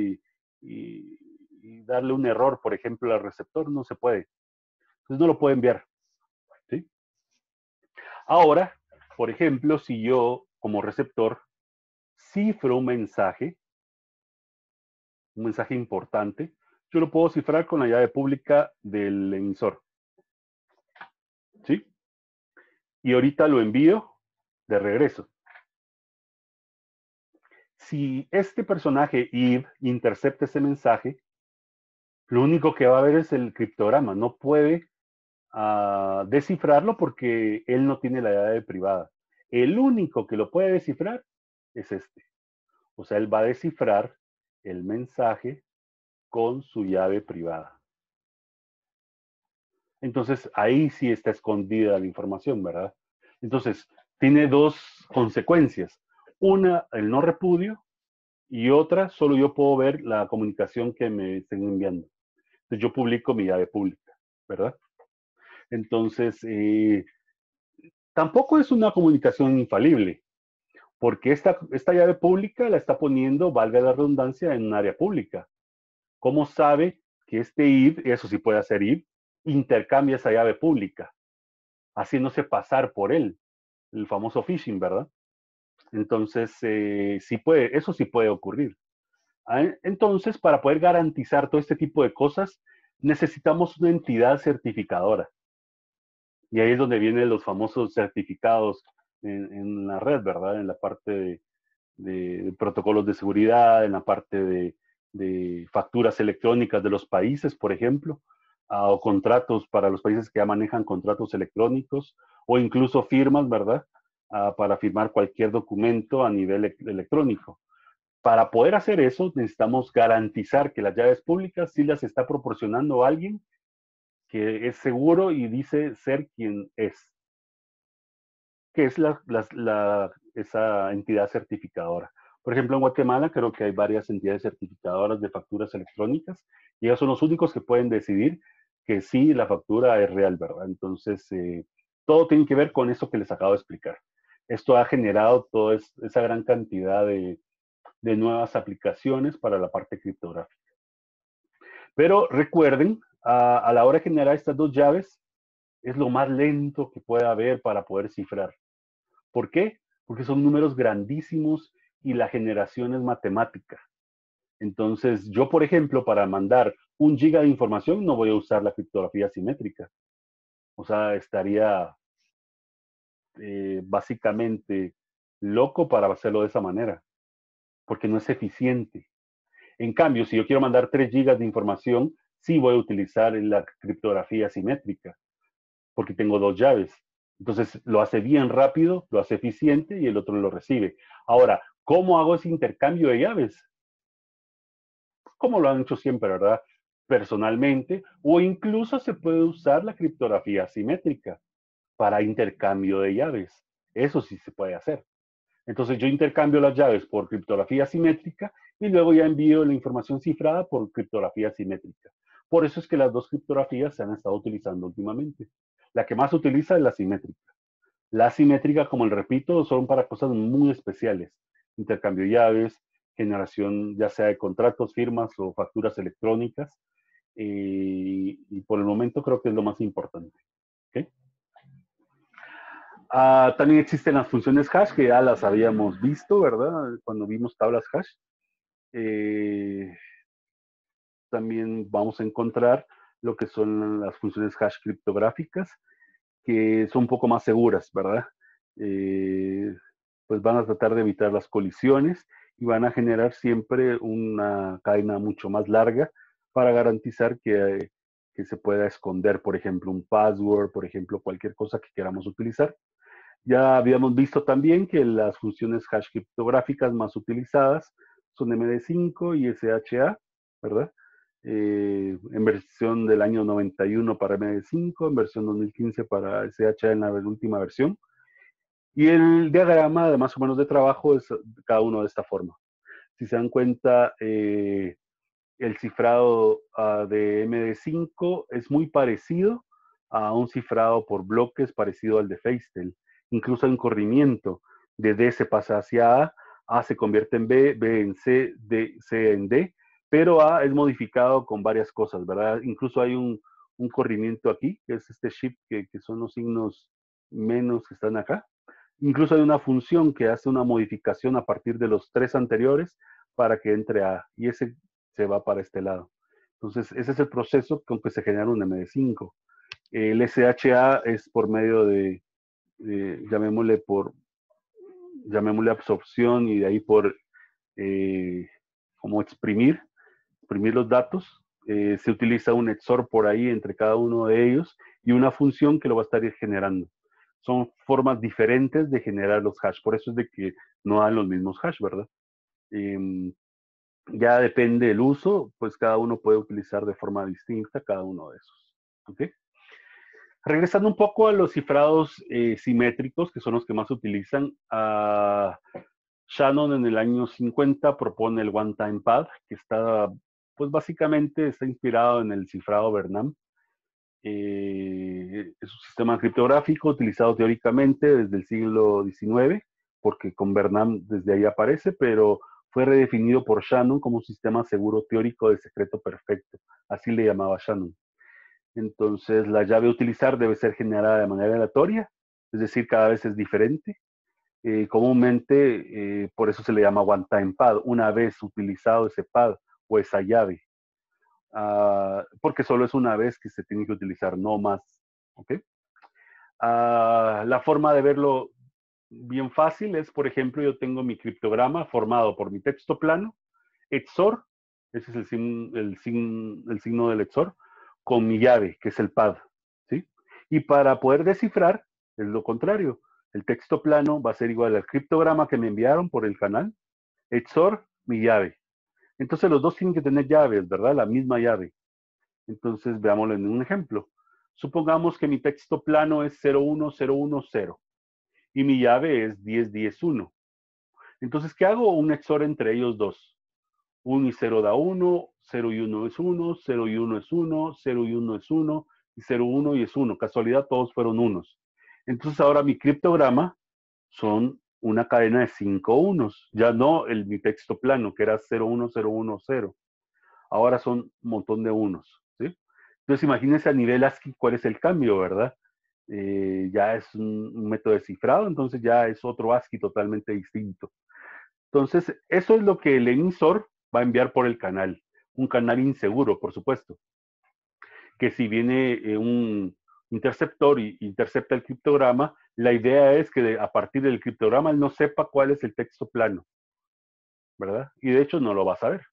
Y darle un error, por ejemplo, al receptor, no se puede. Entonces no lo puede enviar, ¿sí? Ahora, por ejemplo, si yo, como receptor, cifro un mensaje importante, yo lo puedo cifrar con la llave pública del emisor, ¿sí? Y ahorita lo envío de regreso. Si este personaje id intercepta ese mensaje, lo único que va a ver es el criptograma. No puede descifrarlo porque él no tiene la llave privada. El único que lo puede descifrar es este. O sea, él va a descifrar el mensaje con su llave privada. Entonces, ahí sí está escondida la información, ¿verdad? Entonces, tiene dos consecuencias. Una, el no repudio, y otra, solo yo puedo ver la comunicación que me estén enviando. Entonces, yo publico mi llave pública, ¿verdad? Entonces, tampoco es una comunicación infalible, porque esta llave pública la está poniendo, valga la redundancia, en un área pública. ¿Cómo sabe que este id, eso sí puede hacer id, intercambia esa llave pública, haciéndose pasar por él? El famoso phishing, ¿verdad? Entonces, sí puede, eso sí puede ocurrir. Entonces, para poder garantizar todo este tipo de cosas, necesitamos una entidad certificadora. Y ahí es donde vienen los famosos certificados en la red, ¿verdad? En la parte de protocolos de seguridad, en la parte de facturas electrónicas de los países, por ejemplo, o contratos para los países que ya manejan contratos electrónicos, o incluso firmas, ¿verdad? Para firmar cualquier documento a nivel electrónico. Para poder hacer eso, necesitamos garantizar que las llaves públicas sí las está proporcionando alguien que es seguro y dice ser quien es, que es esa entidad certificadora. Por ejemplo, en Guatemala creo que hay varias entidades certificadoras de facturas electrónicas y ellos son los únicos que pueden decidir que sí, la factura es real, ¿verdad? Entonces, todo tiene que ver con eso que les acabo de explicar. Esto ha generado toda esa gran cantidad de nuevas aplicaciones para la parte criptográfica. Pero recuerden, a la hora de generar estas dos llaves, es lo más lento que pueda haber para poder cifrar. ¿Por qué? Porque son números grandísimos y la generación es matemática. Entonces, yo, por ejemplo, para mandar 1 GB de información no voy a usar la criptografía simétrica. O sea, estaría básicamente loco para hacerlo de esa manera, porque no es eficiente. En cambio, si yo quiero mandar 3 GB de información, sí voy a utilizar la criptografía simétrica, porque tengo 2 llaves. Entonces, lo hace bien rápido, lo hace eficiente y el otro lo recibe. Ahora, ¿cómo hago ese intercambio de llaves? Como lo han hecho siempre, ¿verdad? Personalmente, o incluso se puede usar la criptografía simétrica para intercambio de llaves. Eso sí se puede hacer. Entonces yo intercambio las llaves por criptografía simétrica y luego ya envío la información cifrada por criptografía simétrica. Por eso es que las dos criptografías se han estado utilizando últimamente. La que más se utiliza es la simétrica. La simétrica, como les repito, son para cosas muy especiales. Intercambio de llaves, generación ya sea de contratos, firmas o facturas electrónicas. Y por el momento creo que es lo más importante. ¿Okay? También existen las funciones hash, que ya las habíamos visto, ¿verdad? Cuando vimos tablas hash. Eh, También vamos a encontrar lo que son las funciones hash criptográficas, que son un poco más seguras, ¿verdad? Eh, pues van a tratar de evitar las colisiones y van a generar siempre una cadena mucho más larga para garantizar que se pueda esconder, por ejemplo, un password, por ejemplo, cualquier cosa que queramos utilizar. Ya habíamos visto también que las funciones hash criptográficas más utilizadas son MD5 y SHA, ¿verdad? En versión del año 91 para MD5, en versión 2015 para SHA en la última versión. Y el diagrama de más o menos de trabajo es cada uno de esta forma. Si se dan cuenta, el cifrado de MD5 es muy parecido a un cifrado por bloques parecido al de Feistel. Incluso hay un corrimiento. De D se pasa hacia A se convierte en B en C, C en D, pero A es modificado con varias cosas, ¿verdad? Incluso hay un corrimiento aquí, que es este shift, que son los signos menos que están acá. Incluso hay una función que hace una modificación a partir de los 3 anteriores para que entre A, y ese se va para este lado. Entonces, ese es el proceso con que se genera un MD5. El SHA es por medio de, llamémosle absorción y de ahí por como exprimir los datos. Se utiliza un XOR por ahí entre cada uno de ellos y una función que lo va a estar generando. Son formas diferentes de generar los hash, por eso es de que no dan los mismos hash, ¿verdad? Ya depende del uso, pues cada uno puede utilizar de forma distinta cada uno de esos. ¿Ok? Regresando un poco a los cifrados simétricos, que son los que más se utilizan, Shannon en el año 50 propone el one-time pad, que está, pues básicamente está inspirado en el cifrado Bernam. Es un sistema criptográfico utilizado teóricamente desde el siglo XIX, porque con Bernam desde ahí aparece, pero fue redefinido por Shannon como un sistema seguro teórico de secreto perfecto. Así le llamaba Shannon. Entonces, la llave a utilizar debe ser generada de manera aleatoria, es decir, cada vez es diferente. Comúnmente, por eso se le llama one-time pad, una vez utilizado ese pad o esa llave. Porque solo es una vez que se tiene que utilizar, no más. ¿Okay? La forma de verlo bien fácil es, por ejemplo, yo tengo mi criptograma formado por mi texto plano, XOR, ese es el signo del XOR, con mi llave, que es el pad. ¿Sí? Y para poder descifrar, es lo contrario. El texto plano va a ser igual al criptograma que me enviaron por el canal, XOR, mi llave. Entonces los dos tienen que tener llaves, ¿verdad? La misma llave. Entonces veámoslo en un ejemplo. Supongamos que mi texto plano es 01010 y mi llave es 1010-1. Entonces, ¿qué hago? Un XOR entre ellos dos. 1 y 0 da 1, 0 y 1 es 1, 0 y 1 es 1, 0 y 1 es 1, y 0, 1 y es 1. Casualidad, todos fueron unos. Entonces ahora mi criptograma son una cadena de 5 unos. Ya no mi texto plano, que era 0, 1, 0, 1, 0. Ahora son un montón de unos. ¿Sí? Entonces imagínense a nivel ASCII cuál es el cambio, ¿verdad? Ya es un método de cifrado, entonces ya es otro ASCII totalmente distinto. Entonces, eso es lo que el emisor va a enviar por el canal. Un canal inseguro, por supuesto. Que si viene un interceptor y intercepta el criptograma, la idea es que a partir del criptograma él no sepa cuál es el texto plano, ¿verdad? Y de hecho no lo va a saber.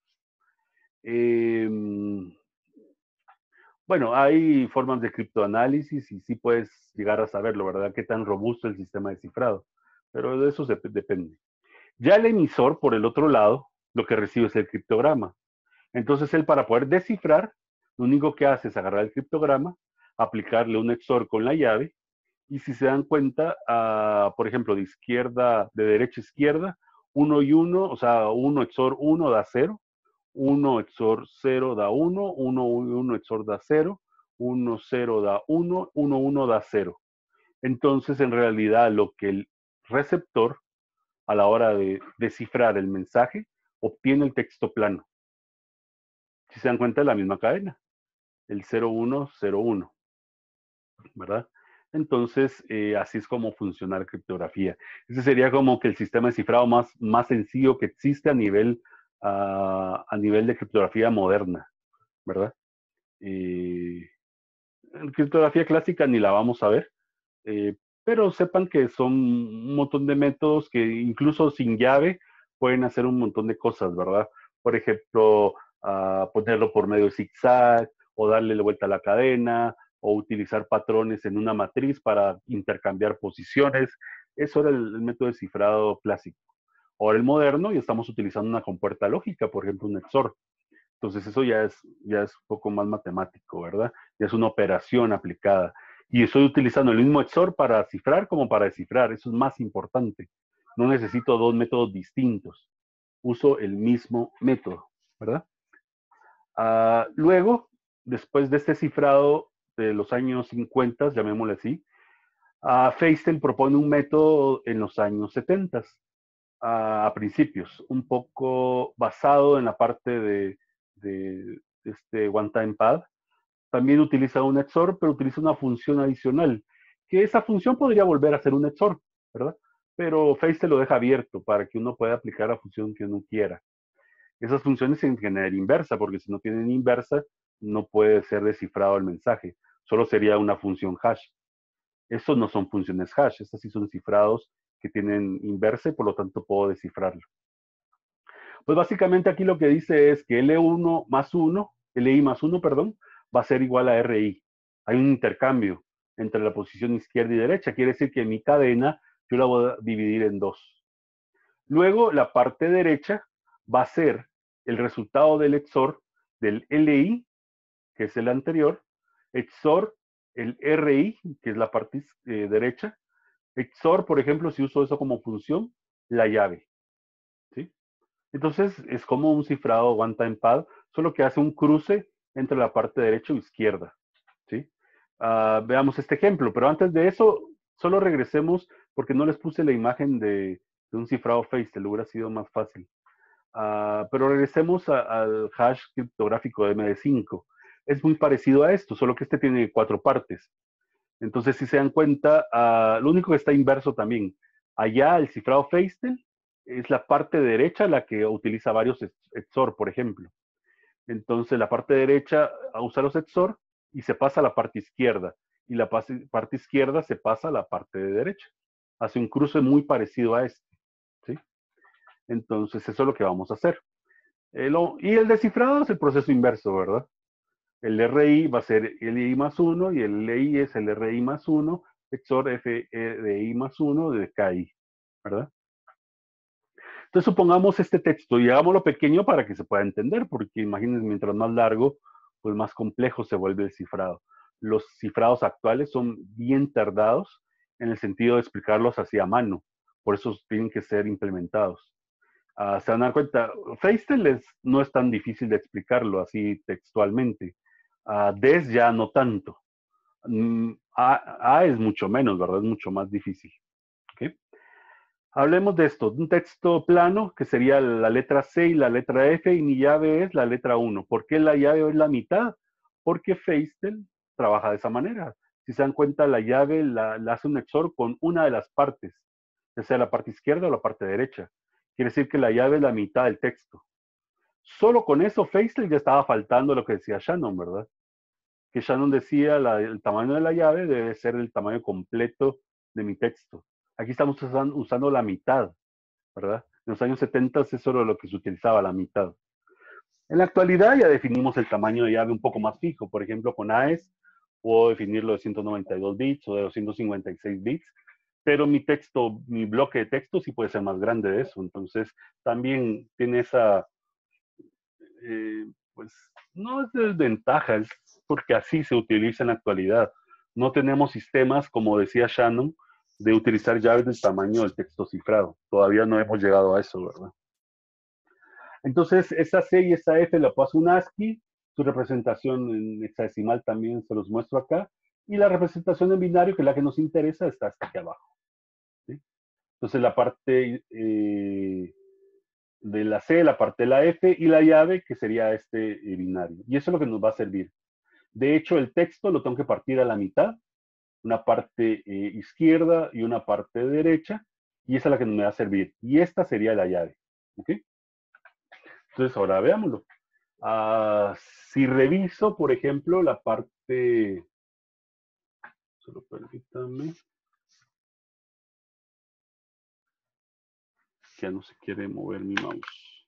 Bueno, hay formas de criptoanálisis y sí puedes llegar a saberlo, ¿verdad? Qué tan robusto es el sistema de cifrado. Pero de eso depende. Ya el emisor, por el otro lado, lo que recibe es el criptograma. Entonces él, para poder descifrar, lo único que hace es agarrar el criptograma, aplicarle un XOR con la llave, y si se dan cuenta, por ejemplo, de derecha a izquierda, 1 y 1, o sea, 1 XOR 1 da 0, 1 XOR 0 da 1, 1 y 1 XOR da 0, 1 0 da 1, 1 1 da 0. Entonces, en realidad, lo que el receptor, a la hora de descifrar el mensaje, obtiene el texto plano. Si se dan cuenta, es la misma cadena, el 0101, ¿verdad? Entonces, así es como funciona la criptografía. Ese sería como que el sistema de cifrado más sencillo que existe a nivel de criptografía moderna, ¿verdad? En criptografía clásica ni la vamos a ver, eh, pero sepan que son un montón de métodos que incluso sin llave pueden hacer un montón de cosas, ¿verdad? Por ejemplo, ponerlo por medio de zigzag o darle la vuelta a la cadena o utilizar patrones en una matriz para intercambiar posiciones. Eso era el método de cifrado clásico. Ahora el moderno y estamos utilizando una compuerta lógica, por ejemplo, un XOR. Entonces eso ya es un poco más matemático, ¿verdad? Ya es una operación aplicada. Y estoy utilizando el mismo XOR para cifrar como para descifrar. Eso es más importante. No necesito dos métodos distintos. Uso el mismo método, ¿verdad? Luego, después de este cifrado de los años 50, llamémosle así, Feistel propone un método en los años 70, a principios, un poco basado en la parte de este one-time pad. También utiliza un XOR, pero utiliza una función adicional, que esa función podría volver a ser un XOR, ¿verdad? Pero Feistel lo deja abierto para que uno pueda aplicar la función que uno quiera. Esas funciones tienen que tener inversa, porque si no tienen inversa, no puede ser descifrado el mensaje. Solo sería una función hash. Estos no son funciones hash, estas sí son cifrados que tienen inversa y por lo tanto puedo descifrarlo. Pues básicamente aquí lo que dice es que L1 más 1, LI más 1, perdón, va a ser igual a RI. Hay un intercambio entre la posición izquierda y derecha. Quiere decir que mi cadena yo la voy a dividir en dos. Luego la parte derecha va a ser el resultado del XOR del LI, que es el anterior, XOR el RI, que es la parte derecha, XOR, por ejemplo, si uso eso como función, la llave. ¿Sí? Entonces es como un cifrado one time pad, solo que hace un cruce entre la parte derecha o izquierda. ¿Sí? Veamos este ejemplo, pero antes de eso, solo regresemos porque no les puse la imagen de un cifrado FACE, le hubiera sido más fácil. Pero regresemos al hash criptográfico de MD5. Es muy parecido a esto, solo que este tiene 4 partes. Entonces, si se dan cuenta, lo único que está inverso también. Allá el cifrado Feistel es la parte derecha la que utiliza varios XOR, por ejemplo. Entonces, la parte derecha usa los XOR y se pasa a la parte izquierda. Y la parte izquierda se pasa a la parte de derecha. Hace un cruce muy parecido a este. ¿Sí? Entonces, eso es lo que vamos a hacer. Y el descifrado es el proceso inverso, ¿verdad? El RI va a ser LI más 1 y el LI es el RI más 1, XOR FRI más 1 de KI, ¿verdad? Entonces supongamos este texto y hagámoslo pequeño para que se pueda entender, porque imagínense, mientras más largo, pues más complejo se vuelve el cifrado. Los cifrados actuales son bien tardados en el sentido de explicarlos así a mano, por eso tienen que ser implementados. Se van a dar cuenta, Feistel no es tan difícil de explicarlo así textualmente. DES ya no tanto. A es mucho menos, ¿verdad? Es mucho más difícil. ¿Okay? Hablemos de esto, un texto plano que sería la letra C y la letra F y mi llave es la letra 1. ¿Por qué la llave es la mitad? Porque Feistel trabaja de esa manera. Si se dan cuenta, la llave la hace un XOR con una de las partes, ya sea la parte izquierda o la parte derecha. Quiere decir que la llave es la mitad del texto. Solo con eso Feistel ya estaba faltando lo que decía Shannon, ¿verdad? Que Shannon decía el tamaño de la llave debe ser el tamaño completo de mi texto. Aquí estamos usando la mitad, ¿verdad? En los años 70 eso era lo que se utilizaba, la mitad. En la actualidad ya definimos el tamaño de llave un poco más fijo. Por ejemplo, con AES puedo definirlo de 192 bits o de 256 bits, pero mi texto, mi bloque de texto sí puede ser más grande de eso. Entonces, también tiene esa, pues, no es desventaja, es porque así se utiliza en la actualidad. No tenemos sistemas, como decía Shannon, de utilizar llaves del tamaño del texto cifrado. Todavía no hemos llegado a eso, ¿verdad? Entonces, esa C y esa F la paso un ASCII, su representación en hexadecimal también se los muestro acá, y la representación en binario, que es la que nos interesa, está hasta aquí abajo. ¿Sí? Entonces, la parte de la C, la parte de la F y la llave, que sería este binario. Y eso es lo que nos va a servir. De hecho, el texto lo tengo que partir a la mitad, una parte izquierda y una parte derecha, y esa es la que me va a servir. Y esta sería la llave. ¿Ok? Entonces, ahora veámoslo. Si reviso, por ejemplo, la parte... Solo permítame. Ya no se quiere mover mi mouse.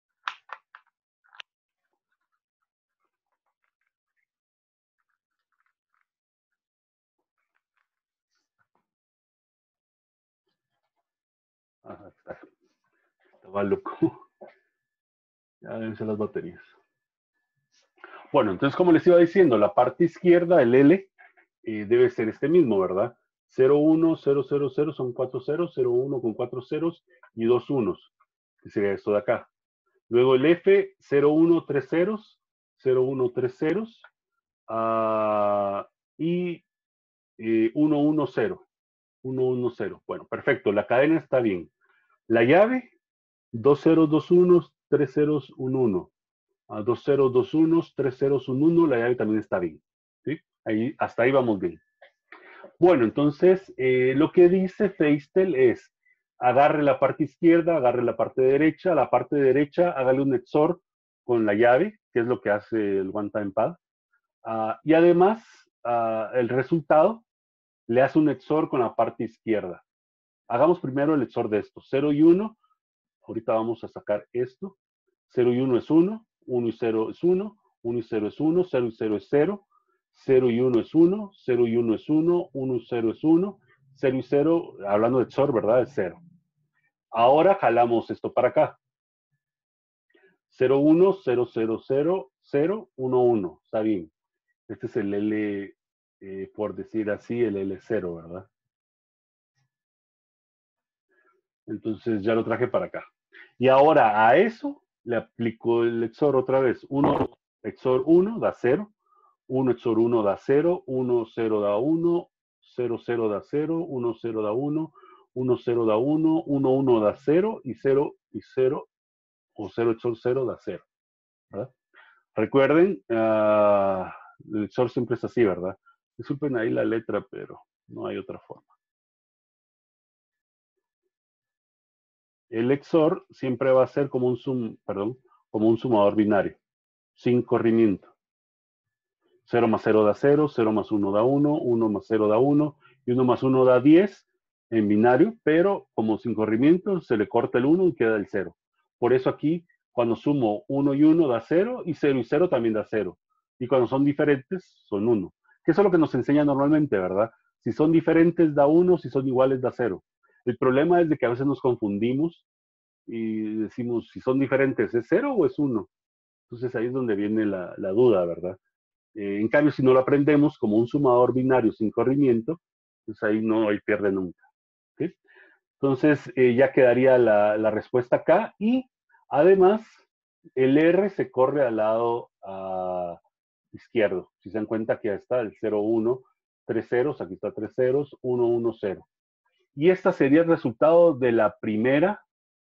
Está. Estaba loco. Ya deben ser las baterías. Bueno, entonces, como les iba diciendo, la parte izquierda, el L, debe ser este mismo, ¿verdad? 0, 1, 0, 0, 0 son 4 ceros, 0, 1 con 4 ceros y 2 unos, que sería esto de acá. Luego el F, 0, 1, 3 ceros, 0, 1, 3 ceros, y 1, 1, 0. 1, 1, 0. Bueno, perfecto, la cadena está bien. La llave, 2 ceros, 2 unos, 3 ceros, 1, 1. 2 ceros, 2 unos, 3 ceros, 1, 1, la llave también está bien. ¿Sí? Hasta ahí vamos bien. Bueno, entonces, lo que dice Feistel es, agarre la parte izquierda, agarre la parte derecha, a la parte derecha hágale un XOR con la llave, que es lo que hace el One Time Pad. Y además, el resultado le hace un XOR con la parte izquierda. Hagamos primero el XOR de estos, 0 y 1. Ahorita vamos a sacar esto. 0 y 1 es 1, 1 y 0 es 1, 1 y 0 es 1, 0 y 0 es 0, 0 y 1 es 1, 0 y 1 es 1, 1 y 0 es 1, 0 y 0, hablando de XOR, ¿verdad? Es 0. Ahora jalamos esto para acá. 0, 1, 0, 0, 0, 0, 1, 1. Está bien. Este es el L, por decir así, el L0, ¿verdad? Entonces ya lo traje para acá. Y ahora a eso le aplico el XOR otra vez. 1 XOR 1 da 0. 1 XOR 1 da 0. 1 0 da 1. 0 0 da 0. 1 0 da 1. 1 0 da 1. 1 1 da 0. Y 0 y 0 o 0 XOR 0 da 0. ¿Verdad? Recuerden, el XOR siempre es así, ¿verdad? Disculpen ahí la letra, pero no hay otra forma. El XOR siempre va a ser como un sumador binario, sin corrimiento. 0 más 0 da 0, 0 más 1 da 1, 1 más 0 da 1, y 1 más 1 da 10 en binario, pero como sin corrimiento se le corta el 1 y queda el 0. Por eso aquí, cuando sumo 1 y 1 da 0, y 0 y 0 también da 0. Y cuando son diferentes, son 1. Que eso es lo que nos enseña normalmente, ¿verdad? Si son diferentes da 1, si son iguales da 0. El problema es de que a veces nos confundimos y decimos si son diferentes, ¿es 0 o es 1? Entonces ahí es donde viene la duda, ¿verdad? En cambio, si no lo aprendemos como un sumador binario sin corrimiento, pues ahí no hay pierde nunca. ¿Sí? Entonces ya quedaría la respuesta acá y además el R se corre al lado izquierdo. Si se dan cuenta que ya está el 0, 1, 3 ceros, aquí está 3 ceros, 1, 1, 0. Y este sería el resultado de la primera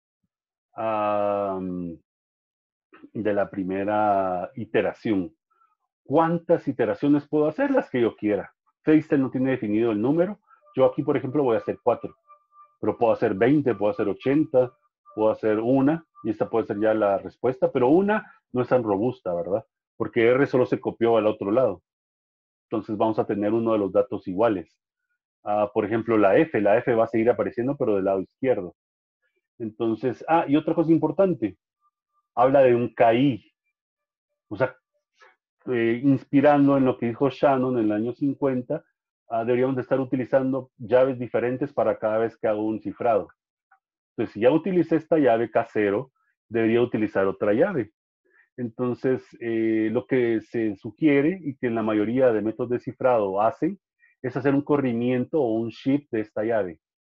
iteración. ¿Cuántas iteraciones puedo hacer? Las que yo quiera. FaceTime no tiene definido el número. Yo aquí, por ejemplo, voy a hacer 4, pero puedo hacer 20, puedo hacer 80, puedo hacer una, y esta puede ser ya la respuesta, pero una no es tan robusta, ¿verdad? Porque R solo se copió al otro lado. Entonces vamos a tener uno de los datos iguales. Por ejemplo, la F va a seguir apareciendo, pero del lado izquierdo. Entonces, y otra cosa importante, habla de un KI. O sea, inspirando en lo que dijo Shannon en el año 50, deberíamos de estar utilizando llaves diferentes para cada vez que hago un cifrado. Entonces, si ya utilicé esta llave K0, debería utilizar otra llave. Entonces, lo que se sugiere y que en la mayoría de métodos de cifrado hacen es hacer un corrimiento o un shift de esta llave.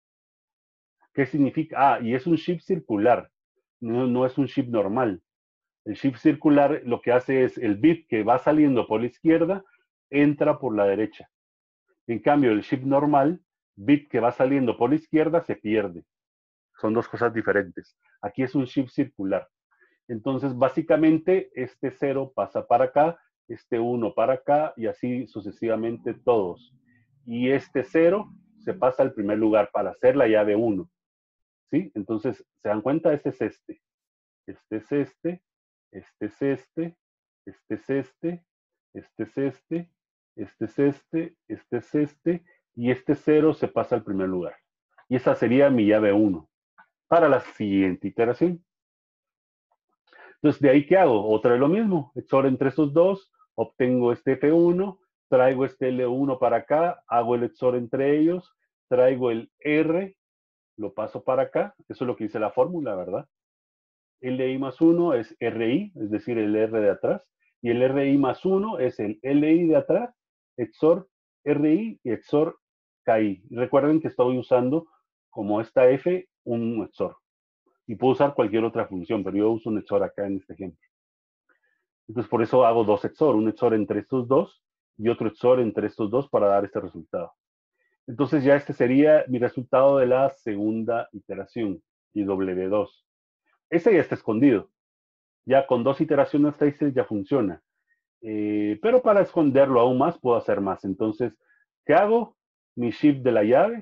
¿Qué significa? Y es un shift circular, no es un shift normal. El shift circular lo que hace es el bit que va saliendo por la izquierda entra por la derecha. En cambio, el shift normal, bit que va saliendo por la izquierda se pierde. Son dos cosas diferentes. Aquí es un shift circular. Entonces, básicamente, este 0 pasa para acá, este 1 para acá y así sucesivamente todos. Y este 0 se pasa al primer lugar para hacer la llave 1. ¿Sí? Entonces, ¿se dan cuenta? Este es este. Este es este. Este es este. Este es este. Este es este. Este es este. Este es este. Y este 0 se pasa al primer lugar. Y esa sería mi llave 1 para la siguiente iteración. Entonces, ¿de ahí qué hago? Otra vez lo mismo. XOR entre estos dos, obtengo este F1, traigo este L1 para acá, hago el XOR entre ellos, traigo el R, lo paso para acá. Eso es lo que dice la fórmula, ¿verdad? LI más 1 es RI, es decir, el R de atrás. Y el RI más 1 es el LI de atrás, XOR RI y XOR KI. Recuerden que estoy usando como esta F un XOR. Y puedo usar cualquier otra función, pero yo uso un XOR acá en este ejemplo. Entonces, por eso hago dos XOR, un XOR entre estos dos y otro XOR entre estos dos para dar este resultado. Entonces, ya este sería mi resultado de la segunda iteración, IW2. Ese ya está escondido. Ya con dos iteraciones traces ya funciona. Pero para esconderlo aún más, puedo hacer más. Entonces, ¿qué hago? Mi shift de la llave,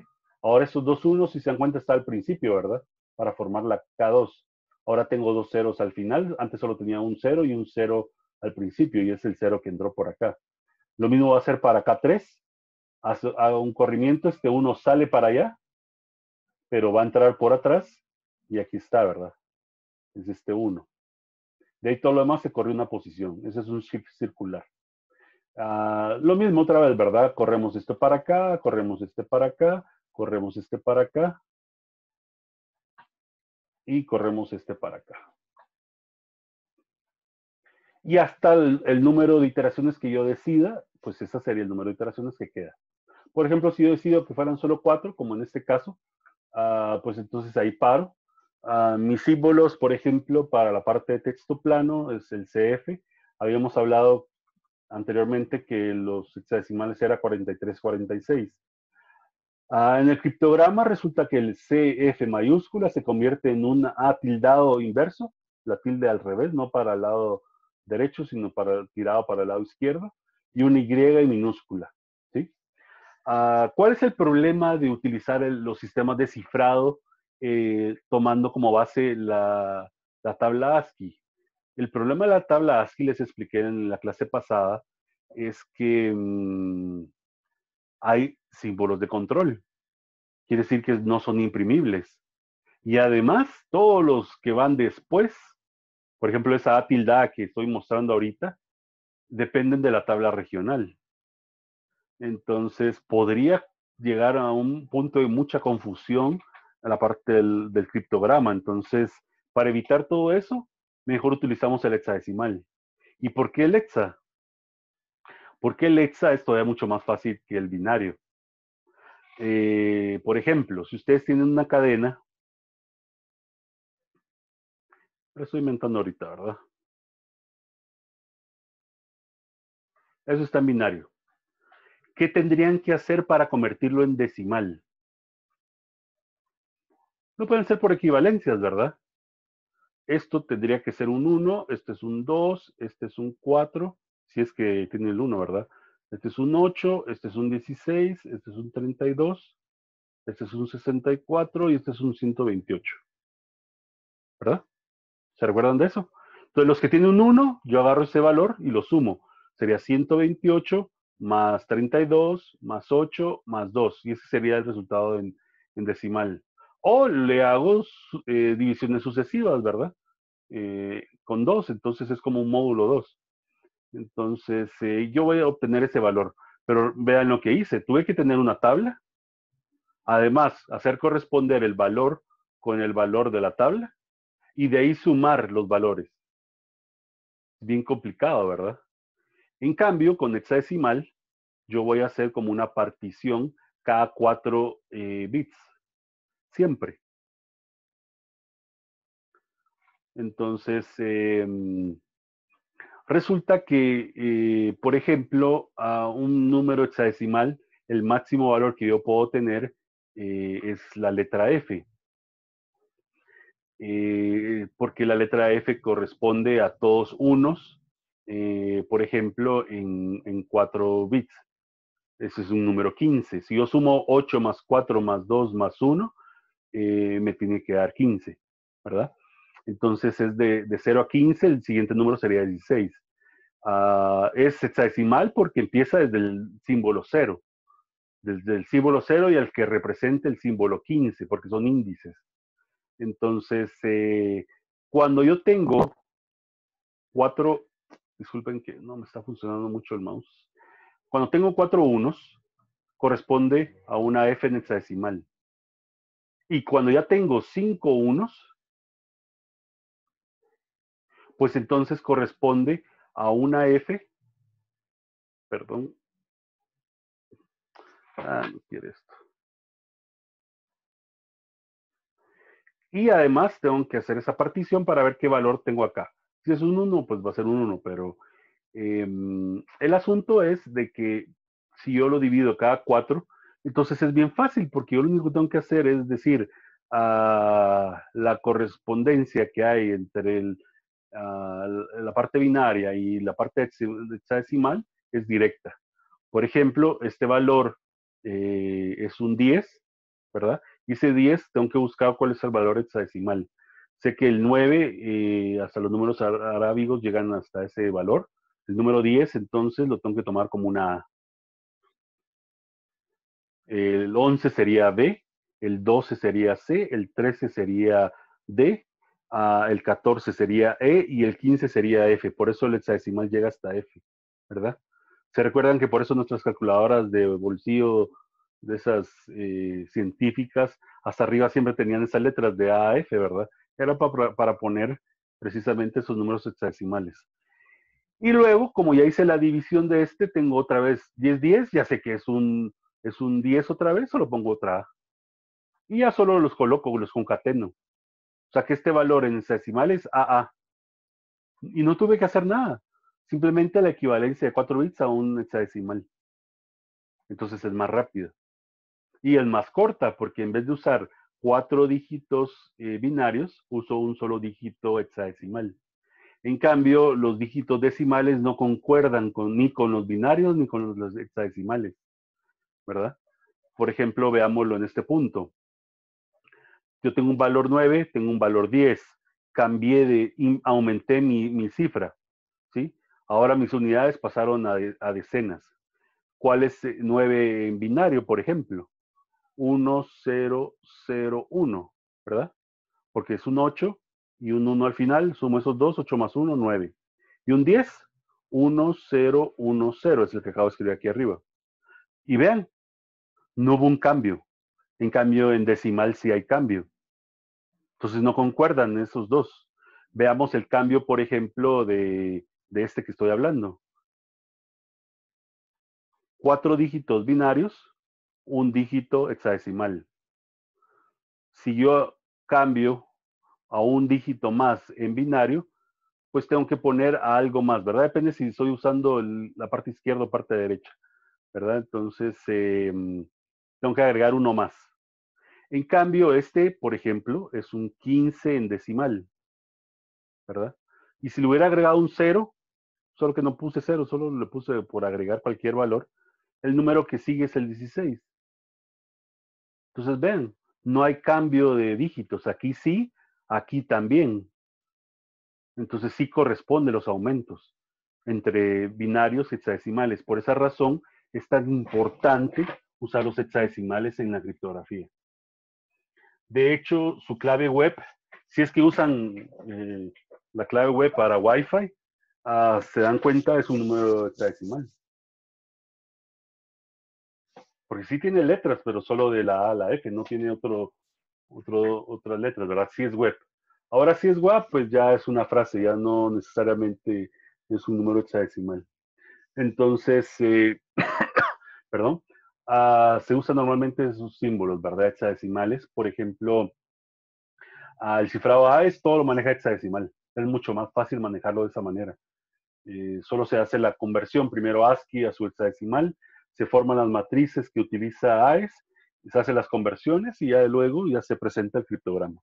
Ahora esos dos unos, si se dan cuenta, está al principio, ¿verdad? Para formar la K2. Ahora tengo dos ceros al final. Antes solo tenía un cero y un cero al principio, y es el cero que entró por acá. Lo mismo va a ser para K3. Hago un corrimiento, este uno sale para allá, pero va a entrar por atrás, y aquí está, ¿verdad? Es este uno. De ahí todo lo demás se corrió una posición. Ese es un shift circular. Lo mismo otra vez, ¿verdad? Corremos este para acá, corremos este para acá, corremos este para acá y corremos este para acá. Y hasta el número de iteraciones que yo decida, pues ese sería el número de iteraciones que queda. Por ejemplo, si yo decido que fueran solo 4, como en este caso, pues entonces ahí paro. Mis símbolos, por ejemplo, para la parte de texto plano es el CF. Habíamos hablado anteriormente que los hexadecimales era 4346. En el criptograma resulta que el CF mayúscula se convierte en un A tildado inverso, la tilde al revés, no para el lado derecho, sino tirado para el lado izquierdo, y una Y minúscula. ¿Sí? ¿Cuál es el problema de utilizar los sistemas de cifrado tomando como base la tabla ASCII? El problema de la tabla ASCII, les expliqué en la clase pasada, es que hay símbolos de control. Quiere decir que no son imprimibles. Y además, todos los que van después, por ejemplo, esa A tilde que estoy mostrando ahorita, dependen de la tabla regional. Entonces, podría llegar a un punto de mucha confusión en la parte del criptograma. Entonces, para evitar todo eso, mejor utilizamos el hexadecimal. ¿Y por qué el hexa? Porque el hexa es todavía mucho más fácil que el binario. Por ejemplo, si ustedes tienen una cadena, lo estoy inventando ahorita, ¿verdad? Eso está en binario. ¿Qué tendrían que hacer para convertirlo en decimal? No pueden ser por equivalencias, ¿verdad? Esto tendría que ser un 1, este es un 2, este es un 4, si es que tiene el 1, ¿verdad? Este es un 8, este es un 16, este es un 32, este es un 64 y este es un 128, ¿verdad? ¿Se recuerdan de eso? Entonces, los que tienen un 1, yo agarro ese valor y lo sumo. Sería 128 más 32 más 8 más 2. Y ese sería el resultado en decimal. O le hago divisiones sucesivas, ¿verdad? Con 2, entonces es como un módulo 2. Entonces, yo voy a obtener ese valor. Pero vean lo que hice. Tuve que tener una tabla. Además, hacer corresponder el valor con el valor de la tabla y de ahí sumar los valores. Bien complicado, ¿verdad? En cambio, con hexadecimal, yo voy a hacer como una partición cada 4 bits, siempre. Entonces, resulta que, por ejemplo, a un número hexadecimal, el máximo valor que yo puedo tener es la letra F. Porque la letra F corresponde a todos unos, por ejemplo, en 4 bits. Ese es un número 15. Si yo sumo 8 más 4 más 2 más 1, me tiene que dar 15, ¿verdad? Entonces es de 0 a 15, el siguiente número sería 16. Es hexadecimal porque empieza desde el símbolo 0, desde el símbolo 0 y el que representa el símbolo 15, porque son índices. Entonces, cuando yo tengo 4, disculpen que no me está funcionando mucho el mouse. Cuando tengo 4 unos, corresponde a una F en hexadecimal. Y cuando ya tengo 5 unos, pues entonces corresponde a una F, perdón, no quiere esto. Y además tengo que hacer esa partición para ver qué valor tengo acá. Si es un 1, pues va a ser un 1, pero el asunto es de que si yo lo divido cada 4, entonces es bien fácil, porque yo lo único que tengo que hacer es decir, la correspondencia que hay entre la parte binaria y la parte hexadecimal es directa. Por ejemplo, este valor es un 10, ¿verdad? Y ese 10 tengo que buscar cuál es el valor hexadecimal. Sé que el 9, hasta los números arábigos llegan hasta ese valor. El número 10, entonces, lo tengo que tomar como una A. El 11 sería B, el 12 sería C, el 13 sería D, el 14 sería E y el 15 sería F. Por eso el hexadecimal llega hasta F, ¿verdad? Se recuerdan que por eso nuestras calculadoras de bolsillo, de esas científicas, hasta arriba siempre tenían esas letras de A a F, ¿verdad? Era para poner precisamente esos números hexadecimales. Y luego, como ya hice la división de este, tengo otra vez 10, ya sé que es un 10 otra vez, solo pongo otra A. Y ya solo los coloco, los concateno. O sea que este valor en hexadecimal es AA. Y no tuve que hacer nada. Simplemente la equivalencia de 4 bits a un hexadecimal. Entonces es más rápida. Y es más corta, porque en vez de usar 4 dígitos binarios, uso un solo dígito hexadecimal. En cambio, los dígitos decimales no concuerdan ni con los binarios ni con los hexadecimales, ¿verdad? Por ejemplo, veámoslo en este punto. Yo tengo un valor 9, tengo un valor 10. Aumenté mi cifra, ¿sí? Ahora mis unidades pasaron a decenas. ¿Cuál es 9 en binario, por ejemplo? 1, 0, 0, 1, ¿verdad? Porque es un 8 y un 1 al final, sumo esos dos, 8 más 1, 9. Y un 10, 1, 0, 1, 0, es el que acabo de escribir aquí arriba. Y vean, no hubo un cambio. En cambio, en decimal sí hay cambio. Entonces no concuerdan esos dos. Veamos el cambio, por ejemplo, de este que estoy hablando. 4 dígitos binarios, un dígito hexadecimal. Si yo cambio a un dígito más en binario, pues tengo que poner a algo más, ¿verdad? Depende si estoy usando la parte izquierda o parte derecha, ¿verdad? Entonces, tengo que agregar uno más. En cambio, este, por ejemplo, es un 15 en decimal, ¿verdad? Y si le hubiera agregado un 0, solo que no puse 0, solo le puse por agregar cualquier valor, el número que sigue es el 16. Entonces, vean, no hay cambio de dígitos. Aquí sí, aquí también. Entonces sí corresponden los aumentos entre binarios y hexadecimales. Por esa razón es tan importante usar los hexadecimales en la criptografía. De hecho, su clave web, si es que usan la clave web para Wi-Fi, se dan cuenta es un número hexadecimal. Porque sí tiene letras, pero solo de la A a la F, no tiene otras letras, ¿verdad? Sí es web. Ahora sí es web, pues ya es una frase, ya no necesariamente es un número hexadecimal. Entonces, perdón, se usan normalmente esos símbolos, ¿verdad? Hexadecimales. Por ejemplo, el cifrado AES todo lo maneja hexadecimal. Es mucho más fácil manejarlo de esa manera. Solo se hace la conversión, primero ASCII a su hexadecimal, se forman las matrices que utiliza AES, se hacen las conversiones y ya luego ya se presenta el criptograma.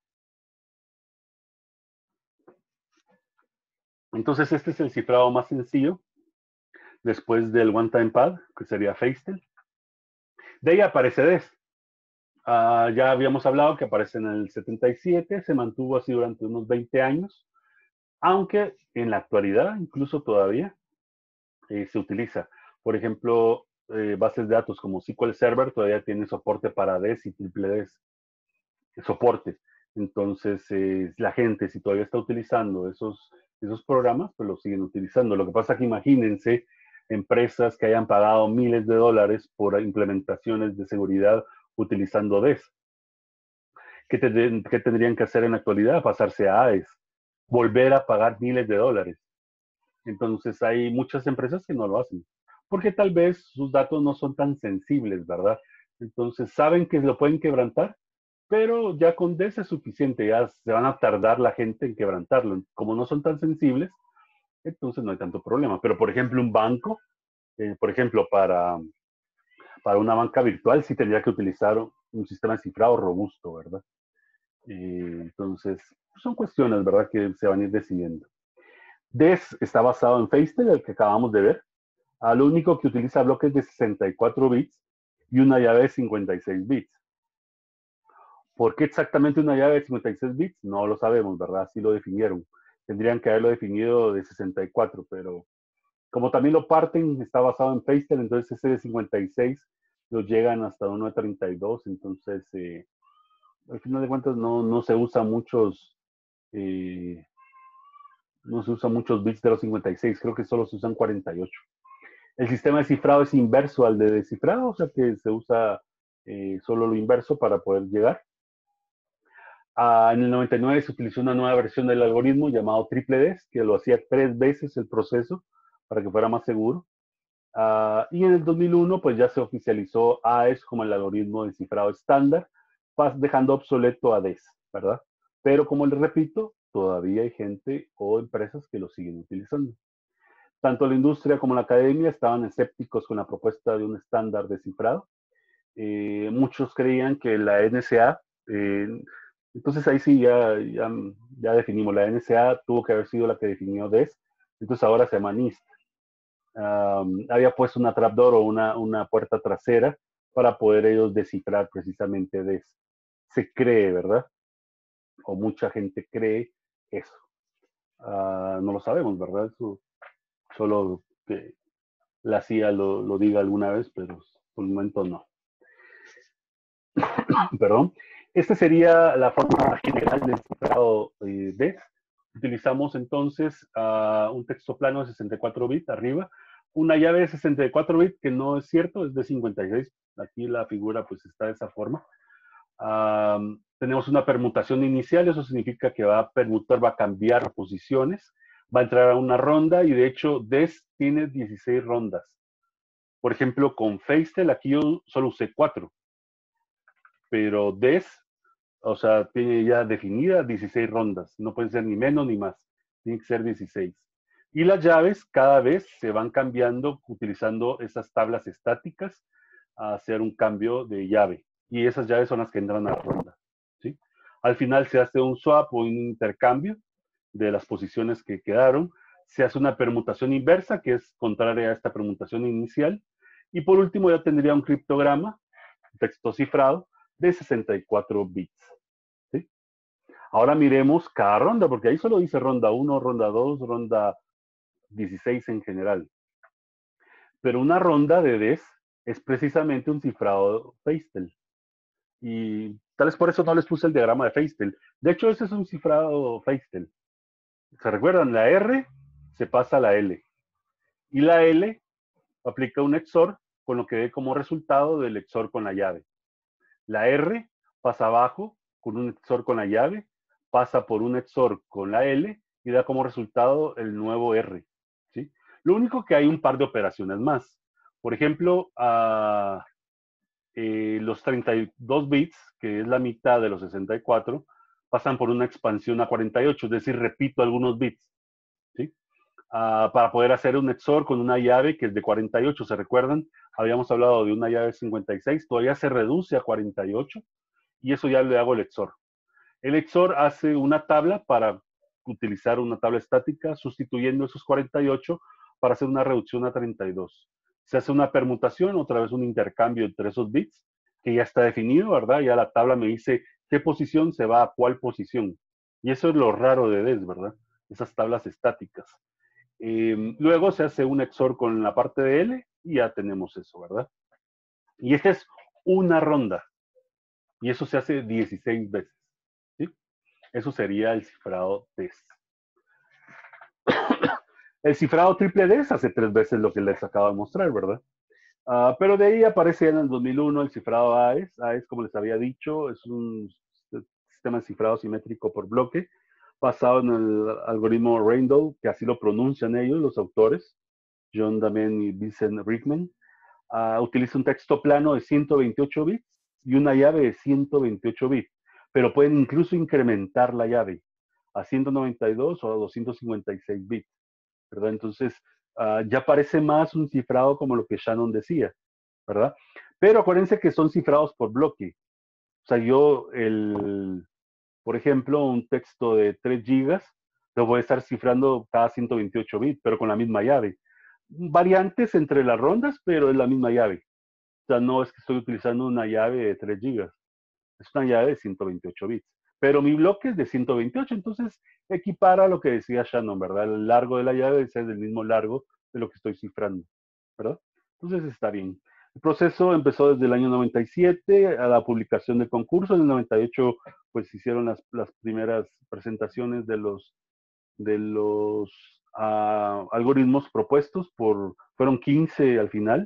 Entonces, este es el cifrado más sencillo, después del one-time pad, que sería FACETEL. De ahí aparece DES. Ya habíamos hablado que aparece en el 77, se mantuvo así durante unos 20 años, aunque en la actualidad, incluso todavía, se utiliza. Por ejemplo, bases de datos como SQL Server todavía tiene soporte para DES y triple DES, soporte. Entonces, la gente, si todavía está utilizando esos programas, pues los siguen utilizando. Lo que pasa es que imagínense empresas que hayan pagado miles de dólares por implementaciones de seguridad utilizando DES. ¿Qué tendrían que hacer en la actualidad? Pasarse a AES, volver a pagar miles de dólares. Entonces hay muchas empresas que no lo hacen, porque tal vez sus datos no son tan sensibles, ¿verdad? Entonces saben que lo pueden quebrantar, pero ya con DES es suficiente, ya se van a tardar la gente en quebrantarlo. Como no son tan sensibles, entonces no hay tanto problema. Pero por ejemplo, un banco, por ejemplo, para una banca virtual sí tendría que utilizar un sistema de cifrado robusto, ¿verdad? Entonces, son cuestiones, ¿verdad?, que se van a ir decidiendo. DES está basado en FACETEL, el que acabamos de ver. Lo único que utiliza bloques de 64 bits y una llave de 56 bits. ¿Por qué exactamente una llave de 56 bits? No lo sabemos, ¿verdad? Así lo definieron. Tendrían que haberlo definido de 64, pero como también lo parten, está basado en Pastel, entonces ese de 56 lo llegan hasta uno de 32, entonces al final de cuentas no se usa muchos eh, no se usan muchos bits de los 56, creo que solo se usan 48. El sistema de cifrado es inverso al de descifrado, o sea que se usa solo lo inverso para poder llegar. En el 99 se utilizó una nueva versión del algoritmo llamado triple DES, que lo hacía 3 veces el proceso para que fuera más seguro. Y en el 2001 pues ya se oficializó AES como el algoritmo de cifrado estándar, dejando obsoleto a DES, ¿verdad? Pero como les repito, todavía hay gente o empresas que lo siguen utilizando. Tanto la industria como la academia estaban escépticos con la propuesta de un estándar de cifrado. Muchos creían que la NSA, entonces ahí sí ya definimos, la NSA tuvo que haber sido la que definió DES, entonces ahora se llama NIST. Había puesto una trapdoor o una puerta trasera para poder ellos descifrar precisamente DES. Se cree, ¿verdad? O mucha gente cree eso. No lo sabemos, ¿verdad? Eso solo que la CIA lo diga alguna vez, pero por el momento no. Perdón. Esta sería la forma general del cifrado DES. Utilizamos entonces un texto plano de 64 bits arriba, una llave de 64 bits que no es cierto, es de 56. Aquí la figura pues está de esa forma. Tenemos una permutación inicial, eso significa que va a permutar, va a cambiar posiciones, va a entrar a una ronda y de hecho DES tiene 16 rondas. Por ejemplo, con Feistel aquí yo solo usé 4, pero DES, o sea, tiene ya definida 16 rondas, no pueden ser ni menos ni más, tiene que ser 16. Y las llaves cada vez se van cambiando utilizando esas tablas estáticas a hacer un cambio de llave. Y esas llaves son las que entran a la ronda. ¿Sí? Al final se hace un swap o un intercambio de las posiciones que quedaron. Se hace una permutación inversa, que es contraria a esta permutación inicial. Y por último ya tendría un criptograma, texto cifrado, de 64 bits. ¿Sí? Ahora miremos cada ronda, porque ahí solo dice ronda 1, ronda 2, ronda 16 en general. Pero una ronda de DES es precisamente un cifrado Feistel. Y tal vez por eso no les puse el diagrama de Feistel. De hecho, ese es un cifrado Feistel. ¿Se recuerdan? La R se pasa a la L. Y la L aplica un XOR con lo que dé como resultado del XOR con la llave. La R pasa abajo con un XOR con la llave, pasa por un XOR con la L y da como resultado el nuevo R. ¿Sí? Lo único que hay un par de operaciones más. Por ejemplo, los 32 bits, que es la mitad de los 64, pasan por una expansión a 48, es decir, repito algunos bits. ¿Sí? Para poder hacer un XOR con una llave que es de 48. ¿Se recuerdan? Habíamos hablado de una llave de 56, todavía se reduce a 48 y eso ya le hago el XOR. El XOR hace una tabla para utilizar una tabla estática sustituyendo esos 48 para hacer una reducción a 32. Se hace una permutación, otra vez un intercambio entre esos bits, que ya está definido, ¿verdad? Ya la tabla me dice qué posición se va a cuál posición. Y eso es lo raro de DES, ¿verdad? Esas tablas estáticas. Luego se hace un XOR con la parte de L y ya tenemos eso, ¿verdad? Y esta es una ronda. Y eso se hace 16 veces. ¿Sí? Eso sería el cifrado DES. El cifrado triple DES hace 3 veces lo que les acabo de mostrar, ¿verdad? Pero de ahí aparece en el 2001 el cifrado AES. AES, como les había dicho, es un sistema de cifrado simétrico por bloque basado en el algoritmo Randall, que así lo pronuncian ellos, los autores, John Damen y Vincent Rickman. Utiliza un texto plano de 128 bits y una llave de 128 bits, pero pueden incluso incrementar la llave a 192 o a 256 bits, ¿verdad? Entonces, ya parece más un cifrado como lo que Shannon decía, ¿verdad? Pero acuérdense que son cifrados por bloque. O sea, por ejemplo, un texto de 3 gigas, lo voy a estar cifrando cada 128 bits, pero con la misma llave. Variantes entre las rondas, pero es la misma llave. O sea, no es que estoy utilizando una llave de 3 gigas. Es una llave de 128 bits. Pero mi bloque es de 128, entonces equipara lo que decía Shannon, ¿verdad? El largo de la llave es del mismo largo de lo que estoy cifrando, ¿verdad? Entonces está bien. El proceso empezó desde el año 97 a la publicación del concurso. En el 98 pues hicieron las primeras presentaciones de los algoritmos propuestos fueron 15 al final,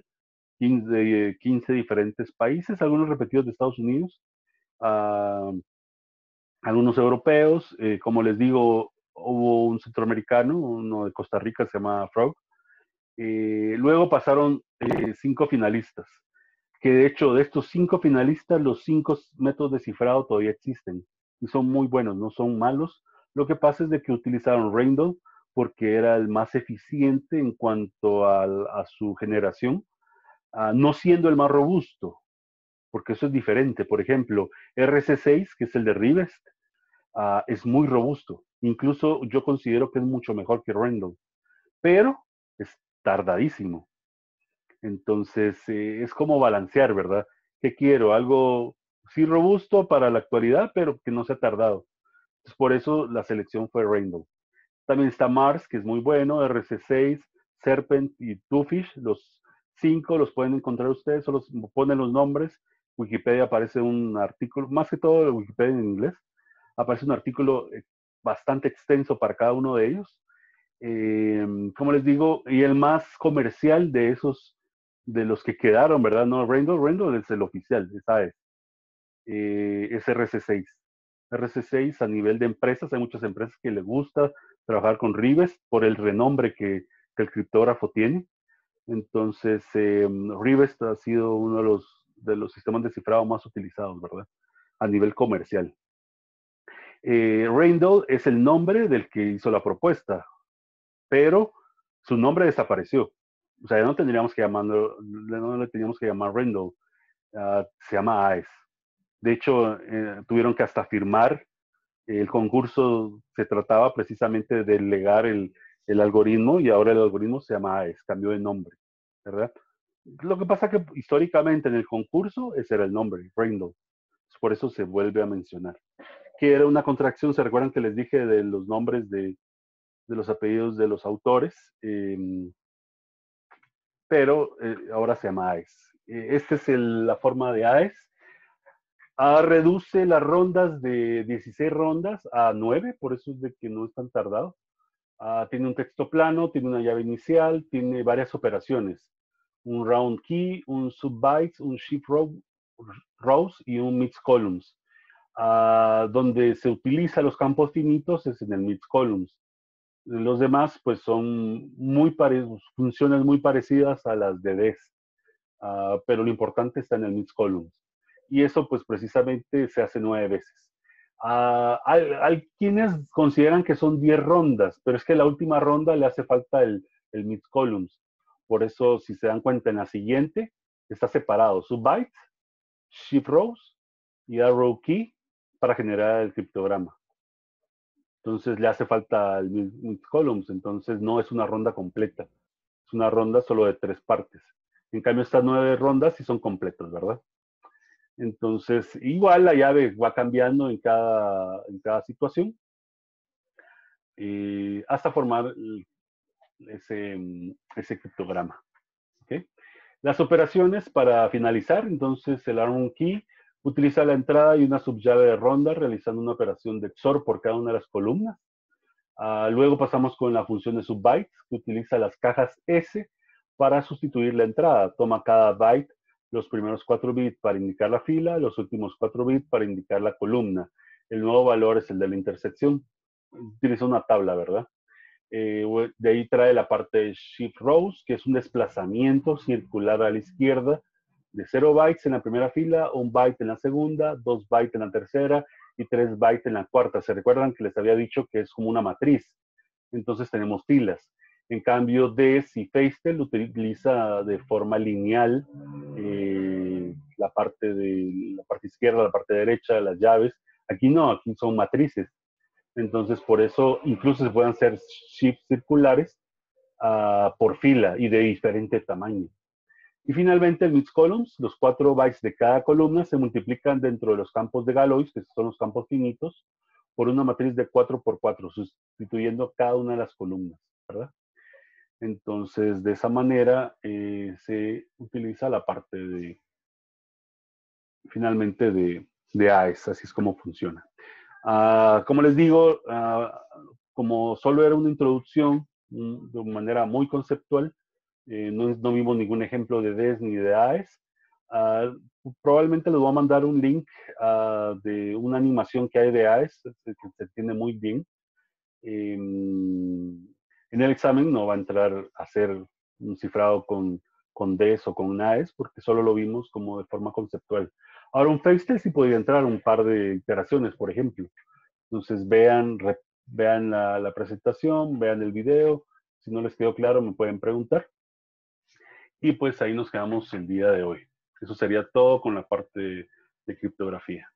15 diferentes países, algunos repetidos de Estados Unidos, uh, algunos europeos, como les digo, hubo un centroamericano, uno de Costa Rica, se llama Frog. Luego pasaron 5 finalistas, que de hecho de estos 5 finalistas, los 5 métodos de cifrado todavía existen y son muy buenos, no son malos. Lo que pasa es de que utilizaron Randall porque era el más eficiente en cuanto a su generación, no siendo el más robusto, porque eso es diferente. Por ejemplo, RC6, que es el de Rivest, es muy robusto. Incluso yo considero que es mucho mejor que Randall, pero es tardadísimo. Entonces, es como balancear, ¿verdad? ¿Qué quiero? Algo sí robusto para la actualidad, pero que no sea tardado. Entonces, por eso la selección fue Randall. También está Mars, que es muy bueno, RC6, Serpent y Twofish. Los 5 los pueden encontrar ustedes, solo ponen los nombres. Wikipedia aparece un artículo, más que todo de Wikipedia en inglés, aparece un artículo bastante extenso para cada uno de ellos. Como les digo, y el más comercial de esos, de los que quedaron, ¿verdad? No, Randall es el oficial, esa es RC6. RC6 a nivel de empresas, hay muchas empresas que les gusta trabajar con Rives por el renombre que el criptógrafo tiene. Entonces, Rives ha sido uno de los sistemas de cifrado más utilizados, ¿verdad? A nivel comercial. Randall es el nombre del que hizo la propuesta, pero su nombre desapareció. O sea, ya no tendríamos que llamarlo, no le teníamos que llamar Randall, se llama AES. De hecho, tuvieron que hasta firmar el concurso, se trataba precisamente de delegar el algoritmo y ahora el algoritmo se llama AES, cambió de nombre, ¿verdad? Lo que pasa que históricamente en el concurso ese era el nombre, Randall. Por eso se vuelve a mencionar. Que era una contracción, ¿se recuerdan que les dije de los nombres de los apellidos de los autores? Pero ahora se llama AES. Esta es la forma de AES. Reduce las rondas de 16 rondas a 9, por eso es de que no es tan tardado. Tiene un texto plano, tiene una llave inicial, tiene varias operaciones. Un round key, un subbytes, un shift rows y un mix columns. Donde se utiliza los campos finitos es en el mix columns. Los demás pues son funciones muy parecidas a las de DES, pero lo importante está en el mix columns. Y eso pues precisamente se hace 9 veces. Hay quienes consideran que son 10 rondas, pero es que la última ronda le hace falta el mix columns. Por eso, si se dan cuenta, en la siguiente está separado subbytes, shift rows y arrow key para generar el criptograma. Entonces le hace falta el mix columns, entonces no es una ronda completa. Es una ronda solo de 3 partes. En cambio, estas 9 rondas sí son completas, ¿verdad? Entonces, igual la llave va cambiando en cada situación hasta formar ese criptograma. ¿Okay? Las operaciones para finalizar, entonces el ARM key utiliza la entrada y una subllave de ronda realizando una operación de XOR por cada una de las columnas. Luego pasamos con la función de subbytes, que utiliza las cajas S para sustituir la entrada. Toma cada byte los primeros 4 bits para indicar la fila, los últimos 4 bits para indicar la columna. El nuevo valor es el de la intersección. Utiliza una tabla, ¿verdad? De ahí trae la parte de shift rows, que es un desplazamiento circular a la izquierda de 0 bytes en la primera fila, 1 byte en la segunda, 2 bytes en la tercera y 3 bytes en la cuarta. ¿Se recuerdan que les había dicho que es como una matriz? Entonces tenemos filas. En cambio, DES y Feistel utiliza de forma lineal la parte izquierda, la parte derecha, las llaves. Aquí no, aquí son matrices. Entonces, por eso incluso se pueden hacer shifts circulares por fila y de diferente tamaño. Y finalmente el mix columns, los 4 bytes de cada columna se multiplican dentro de los campos de Galois, que son los campos finitos, por una matriz de 4 por 4, sustituyendo cada una de las columnas, ¿verdad? Entonces, de esa manera se utiliza la parte de, finalmente, de AES, así es como funciona. Como les digo, como solo era una introducción de manera muy conceptual, no vimos ningún ejemplo de DES ni de AES. Probablemente les voy a mandar un link de una animación que hay de AES, que se entiende muy bien. En el examen no va a entrar a hacer un cifrado con DES o con AES, porque solo lo vimos como de forma conceptual. Ahora, un FaceTest sí podría entrar un par de iteraciones, por ejemplo. Entonces, vean la presentación, vean el video. Si no les quedó claro, me pueden preguntar. Y pues ahí nos quedamos el día de hoy. Eso sería todo con la parte de criptografía.